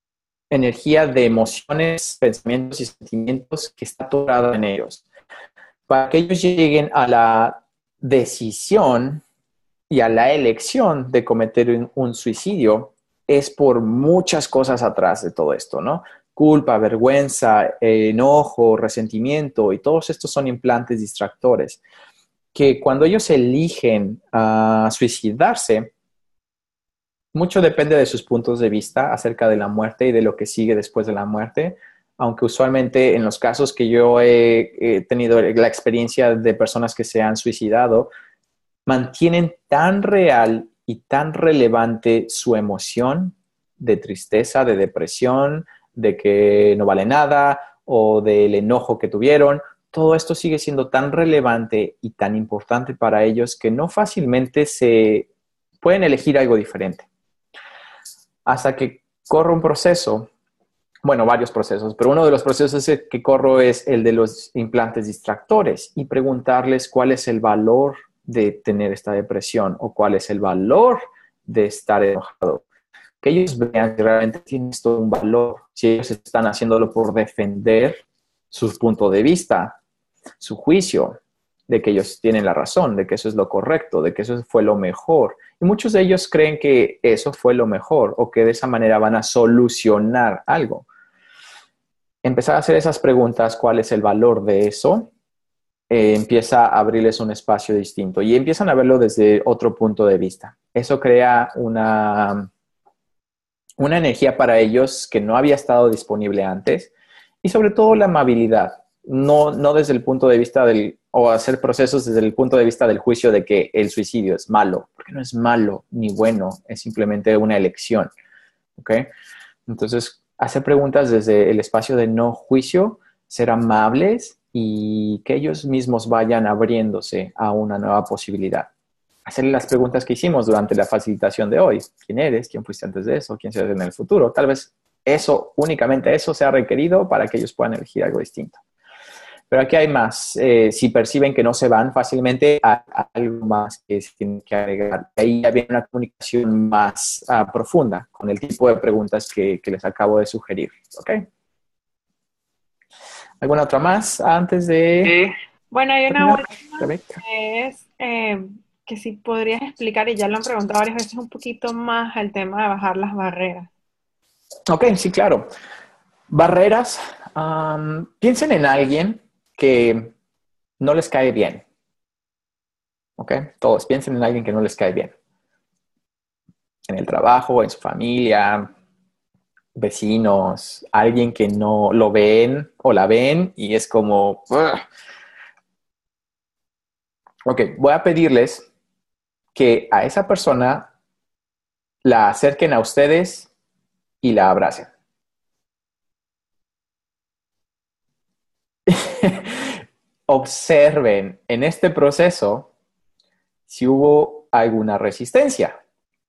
energía de emociones, pensamientos y sentimientos que está atorada en ellos. Para que ellos lleguen a la decisión y a la elección de cometer un suicidio, es por muchas cosas atrás de todo esto, ¿no? Culpa, vergüenza, enojo, resentimiento, y todos estos son implantes distractores que cuando ellos eligen suicidarse, mucho depende de sus puntos de vista acerca de la muerte y de lo que sigue después de la muerte, aunque usualmente en los casos que yo he tenido la experiencia de personas que se han suicidado, mantienen tan real y tan relevante su emoción de tristeza, de depresión, de que no vale nada o del enojo que tuvieron. Todo esto sigue siendo tan relevante y tan importante para ellos que no fácilmente se pueden elegir algo diferente. Hasta que corre un proceso, bueno, varios procesos, pero uno de los procesos que corro es el de los implantes distractores y preguntarles cuál es el valor de tener esta depresión o cuál es el valor de estar enojado. Que ellos vean que realmente tiene esto un valor, si ellos están haciéndolo por defender su punto de vista, su juicio, de que ellos tienen la razón, de que eso es lo correcto, de que eso fue lo mejor. Y muchos de ellos creen que eso fue lo mejor o que de esa manera van a solucionar algo. Empezar a hacer esas preguntas, ¿cuál es el valor de eso? Empieza a abrirles un espacio distinto y empiezan a verlo desde otro punto de vista. Eso crea una energía para ellos que no había estado disponible antes y sobre todo la amabilidad, no desde el punto de vista o hacer procesos desde el punto de vista del juicio de que el suicidio es malo, porque no es malo ni bueno, es simplemente una elección, ¿ok? Entonces, hacer preguntas desde el espacio de no juicio, ser amables y que ellos mismos vayan abriéndose a una nueva posibilidad. Hacerle las preguntas que hicimos durante la facilitación de hoy. ¿Quién eres? ¿Quién fuiste antes de eso? ¿Quién serás en el futuro? Tal vez únicamente eso sea requerido para que ellos puedan elegir algo distinto. Pero aquí hay más. Si perciben que no se van fácilmente, hay algo más que se tiene que agregar. Ahí ya viene una comunicación más profunda con el tipo de preguntas que les acabo de sugerir. ¿Ok? ¿Alguna otra más antes de Bueno, hay una terminar, última Rebeca? que es que si podrías explicar, y ya lo han preguntado varias veces, un poquito más el tema de bajar las barreras. Ok, sí, claro. Barreras. Piensen en alguien que no les cae bien. ¿Ok? Todos piensen en alguien que no les cae bien. En el trabajo, en su familia, vecinos, alguien que no lo ven o la ven y es como... "Ugh". Ok, voy a pedirles que a esa persona la acerquen a ustedes y la abracen. Observen en este proceso si hubo alguna resistencia.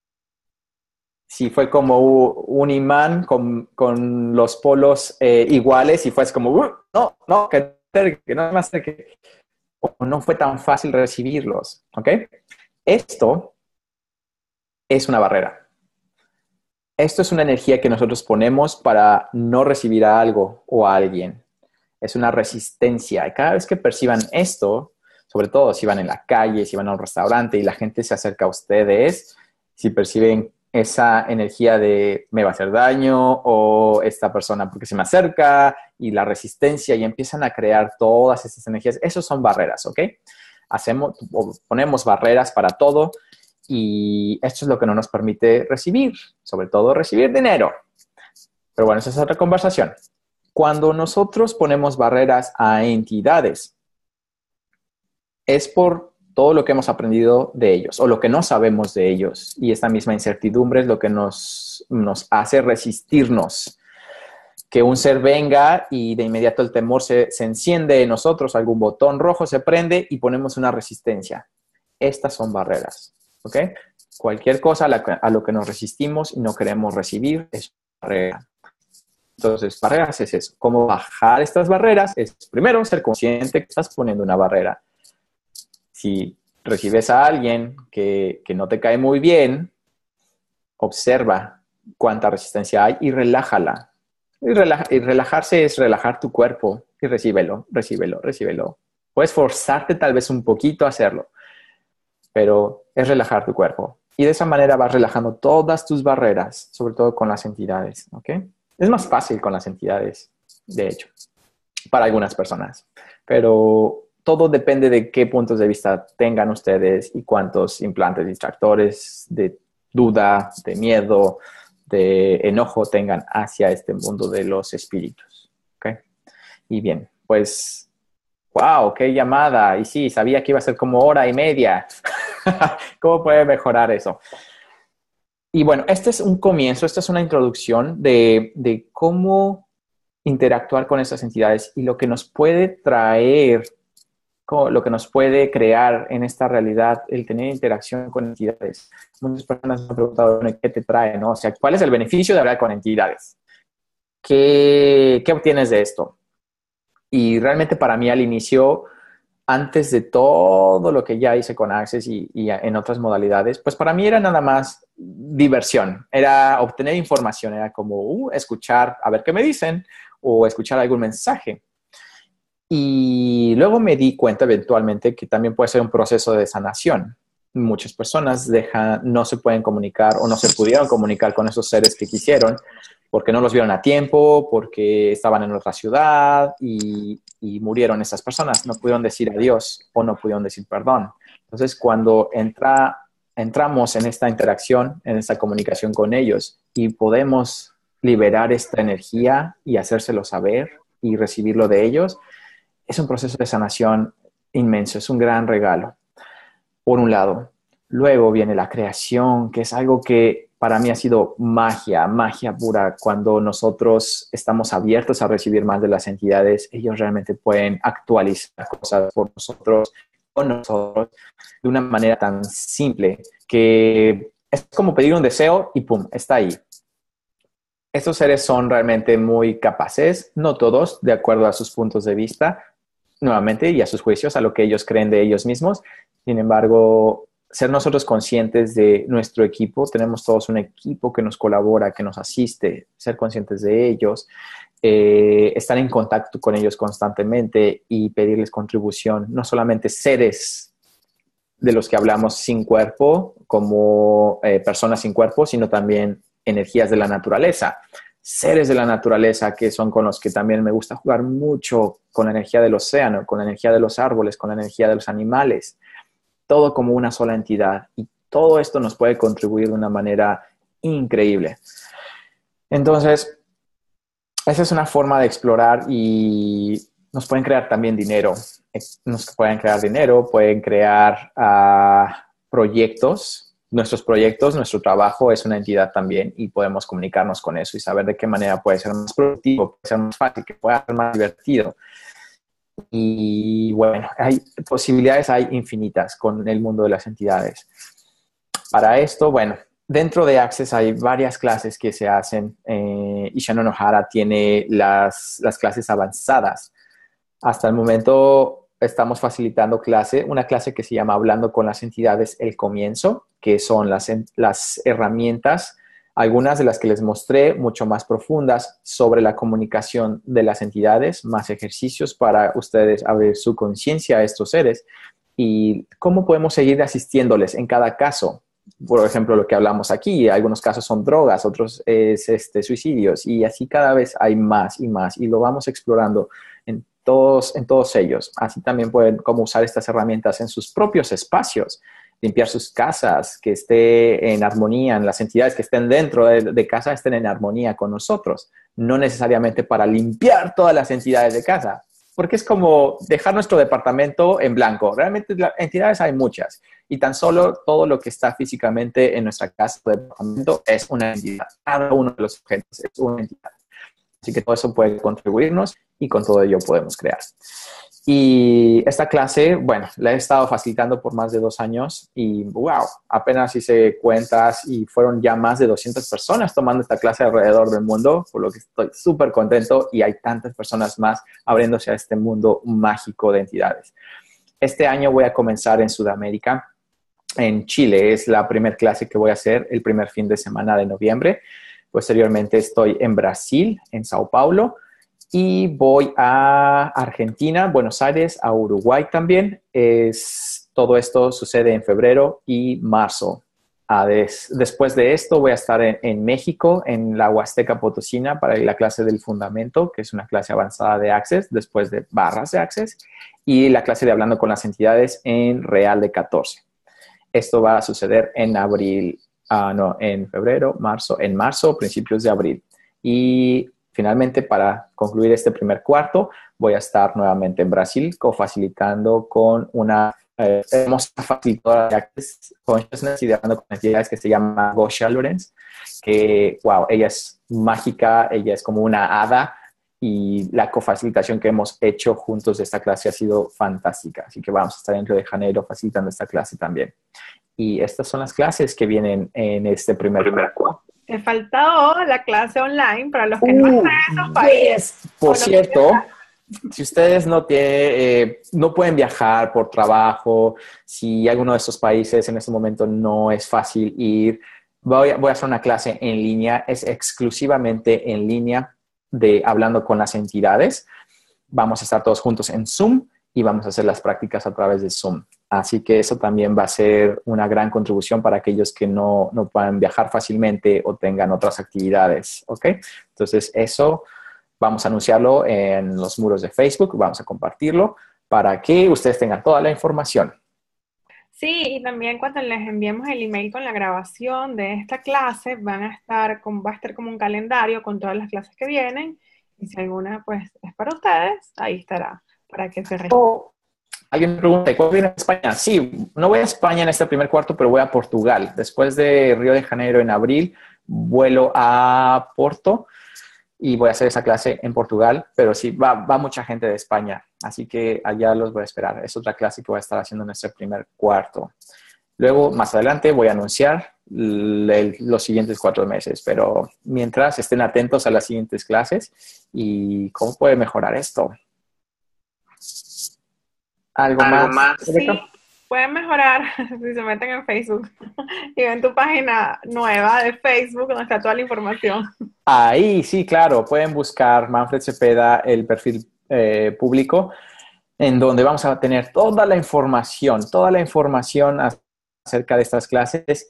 Si fue como un imán con los polos iguales y fue como, no, que no me acerque. O no fue tan fácil recibirlos. ¿Ok? Esto es una barrera. Esto es una energía que nosotros ponemos para no recibir a algo o a alguien. Es una resistencia. Y cada vez que perciban esto, sobre todo si van en la calle, si van a un restaurante y la gente se acerca a ustedes, si perciben esa energía de me va a hacer daño o esta persona porque se me acerca y la resistencia y empiezan a crear todas esas energías, esos son barreras, ¿ok? Ponemos barreras para todo y esto es lo que no nos permite recibir, sobre todo recibir dinero. Pero bueno, esa es otra conversación. Cuando nosotros ponemos barreras a entidades, es por todo lo que hemos aprendido de ellos o lo que no sabemos de ellos. Y esta misma incertidumbre es lo que nos hace resistirnos. Que un ser venga y de inmediato el temor se enciende en nosotros, algún botón rojo se prende y ponemos una resistencia. Estas son barreras, ¿ok? Cualquier cosa a lo que nos resistimos y no queremos recibir es barrera. Entonces, barreras es eso. ¿Cómo bajar estas barreras? Es primero ser consciente que estás poniendo una barrera. Si recibes a alguien que no te cae muy bien, observa cuánta resistencia hay y relájala. Y relajarse es relajar tu cuerpo y recíbelo, recíbelo, recíbelo. Puedes forzarte tal vez un poquito a hacerlo, pero es relajar tu cuerpo. Y de esa manera vas relajando todas tus barreras, sobre todo con las entidades, ¿ok? Es más fácil con las entidades, de hecho, para algunas personas, pero todo depende de qué puntos de vista tengan ustedes y cuántos implantes distractores de duda, de miedo, de enojo tengan hacia este mundo de los espíritus, ¿ok? Y bien, pues, wow, qué llamada. Y sí, sabía que iba a ser como hora y media. ¿Cómo puede mejorar eso? Y bueno, este es un comienzo, esta es una introducción de cómo interactuar con estas entidades y lo que nos puede traer, lo que nos puede crear en esta realidad el tener interacción con entidades. Muchas personas me han preguntado, bueno, ¿qué te trae? ¿No? O sea, ¿cuál es el beneficio de hablar con entidades? ¿Qué obtienes de esto? Y realmente para mí al inicio, antes de todo lo que ya hice con Access y en otras modalidades, pues para mí era nada más diversión, era obtener información, era como escuchar a ver qué me dicen o escuchar algún mensaje. Y luego me di cuenta eventualmente que también puede ser un proceso de sanación. Muchas personas no se pueden comunicar o no se pudieron comunicar con esos seres que quisieron porque no los vieron a tiempo, porque estaban en otra ciudad y murieron esas personas. No pudieron decir adiós o no pudieron decir perdón. Entonces, cuando entramos en esta interacción, en esta comunicación con ellos y podemos liberar esta energía y hacérselo saber y recibirlo de ellos, es un proceso de sanación inmenso, es un gran regalo, por un lado. Luego viene la creación, que es algo que para mí ha sido magia, magia pura. Cuando nosotros estamos abiertos a recibir más de las entidades, ellos realmente pueden actualizar cosas por nosotros, con nosotros, de una manera tan simple que es como pedir un deseo y pum, está ahí. Estos seres son realmente muy capaces, no todos, de acuerdo a sus puntos de vista, nuevamente, y a sus juicios, a lo que ellos creen de ellos mismos. Sin embargo, ser nosotros conscientes de nuestro equipo, tenemos todos un equipo que nos colabora, que nos asiste, ser conscientes de ellos, estar en contacto con ellos constantemente y pedirles contribución, no solamente seres de los que hablamos sin cuerpo, como personas sin cuerpo, sino también energías de la naturaleza, seres de la naturaleza que son con los que también me gusta jugar mucho, con la energía del océano, con la energía de los árboles, con la energía de los animales, todo como una sola entidad. Y todo esto nos puede contribuir de una manera increíble. Entonces, esa es una forma de explorar y nos pueden crear también dinero. Nos pueden crear dinero, pueden crear proyectos. Nuestros proyectos, nuestro trabajo es una entidad también y podemos comunicarnos con eso y saber de qué manera puede ser más productivo, puede ser más fácil, que pueda ser más divertido. Y bueno, hay posibilidades, hay infinitas con el mundo de las entidades. Para esto, bueno, dentro de Access hay varias clases que se hacen y Shannon O'Hara tiene las clases avanzadas. Hasta el momento estamos facilitando una clase que se llama Hablando con las entidades, el comienzo, que son las herramientas, algunas de las que les mostré, mucho más profundas sobre la comunicación de las entidades, más ejercicios para ustedes abrir su conciencia a estos seres y cómo podemos seguir asistiéndoles en cada caso. Por ejemplo, lo que hablamos aquí, algunos casos son drogas, otros es suicidios y así cada vez hay más y más y lo vamos explorando en todos ellos. Así también pueden cómo usar estas herramientas en sus propios espacios, limpiar sus casas, que esté en armonía, en las entidades que estén dentro de casa estén en armonía con nosotros, no necesariamente para limpiar todas las entidades de casa, porque es como dejar nuestro departamento en blanco. Realmente entidades hay muchas y tan solo todo lo que está físicamente en nuestra casa o departamento es una entidad. Cada uno de los objetos es una entidad. Así que todo eso puede contribuirnos y con todo ello podemos crear. Y esta clase, bueno, la he estado facilitando por más de 2 años y wow, apenas hice cuentas y fueron ya más de 200 personas tomando esta clase alrededor del mundo, por lo que estoy súper contento y hay tantas personas más abriéndose a este mundo mágico de entidades. Este año voy a comenzar en Sudamérica, en Chile. Es la primera clase que voy a hacer el primer fin de semana de noviembre. Posteriormente estoy en Brasil, en Sao Paulo, y voy a Argentina, Buenos Aires, a Uruguay también. Todo esto sucede en febrero y marzo. Después de esto voy a estar en México, en la Huasteca Potosina, para la clase del fundamento, que es una clase avanzada de Access, después de barras de Access, y la clase de hablando con las entidades en Real de 14. Esto va a suceder en abril, en febrero, en marzo, principios de abril. Y finalmente, para concluir este primer cuarto, voy a estar nuevamente en Brasil, cofacilitando con una hermosa facilitadora de Access Consciousness y de hablando con entidades que se llama Gosha Lorenz, que, wow, ella es mágica, ella es como una hada, y la cofacilitación que hemos hecho juntos de esta clase ha sido fantástica. Así que vamos a estar en Río de Janeiro facilitando esta clase también. Y estas son las clases que vienen en este primer cuarto. Te faltó la clase online para los que no están en esos países. Por cierto, si ustedes no pueden viajar por trabajo, si alguno de estos países en este momento no es fácil ir, voy a hacer una clase en línea, es exclusivamente en línea de hablando con las entidades. Vamos a estar todos juntos en Zoom y vamos a hacer las prácticas a través de Zoom. Así que eso también va a ser una gran contribución para aquellos que no puedan viajar fácilmente o tengan otras actividades, ¿ok? Entonces eso vamos a anunciarlo en los muros de Facebook, vamos a compartirlo para que ustedes tengan toda la información. Sí, y también cuando les enviemos el email con la grabación de esta clase, va a estar como un calendario con todas las clases que vienen, y si alguna pues es para ustedes, ahí estará, para que se registren. Alguien me pregunta, ¿cuándo viene a España? Sí, no voy a España en este primer cuarto, pero voy a Portugal. Después de Río de Janeiro en abril, vuelo a Porto y voy a hacer esa clase en Portugal, pero sí, va mucha gente de España, así que allá los voy a esperar. Es otra clase que voy a estar haciendo en este primer cuarto. Luego, más adelante, voy a anunciar los siguientes 4 meses, pero mientras estén atentos a las siguientes clases y cómo puede mejorar esto. ¿Algo más? Sí, pueden mejorar si se meten en Facebook y ven tu página nueva de Facebook donde está toda la información. Ahí, sí, claro. Pueden buscar Manfred Cepeda, el perfil público, en donde vamos a tener toda la información acerca de estas clases.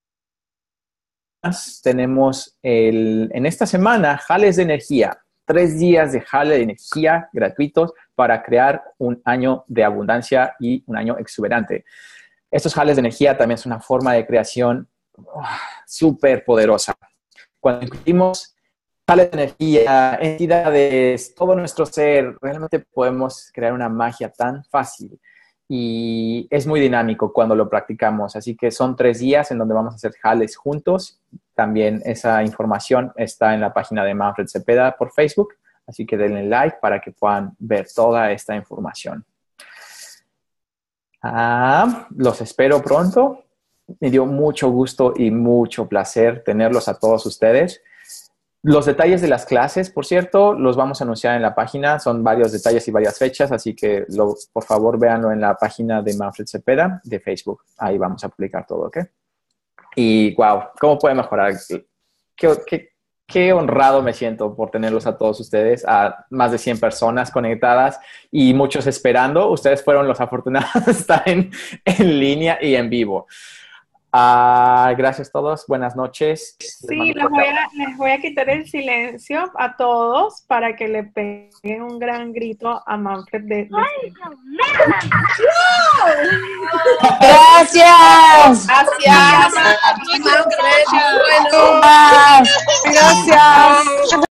Tenemos en esta semana jales de energía. 3 días de jale de energía gratuitos para crear un año de abundancia y un año exuberante. Estos jales de energía también es una forma de creación súper poderosa. Cuando incluimos jales de energía, entidades, todo nuestro ser, realmente podemos crear una magia tan fácil. Y es muy dinámico cuando lo practicamos. Así que son 3 días en donde vamos a hacer jales juntos. También esa información está en la página de Manfred Cepeda por Facebook. Así que denle like para que puedan ver toda esta información. Los espero pronto. Me dio mucho gusto y mucho placer tenerlos a todos ustedes. Los detalles de las clases, por cierto, los vamos a anunciar en la página. Son varios detalles y varias fechas, así que por favor véanlo en la página de Manfred Cepeda de Facebook. Ahí vamos a publicar todo, ¿ok? Y wow, ¿cómo puede mejorar? Qué honrado me siento por tenerlos a todos ustedes, a más de 100 personas conectadas y muchos esperando. Ustedes fueron los afortunados de estar en línea y en vivo. Gracias a todos. Buenas noches. Sí, les voy a quitar el silencio a todos para que le peguen un gran grito a Manfred ¡Ay, Gracias. Gracias. Gracias.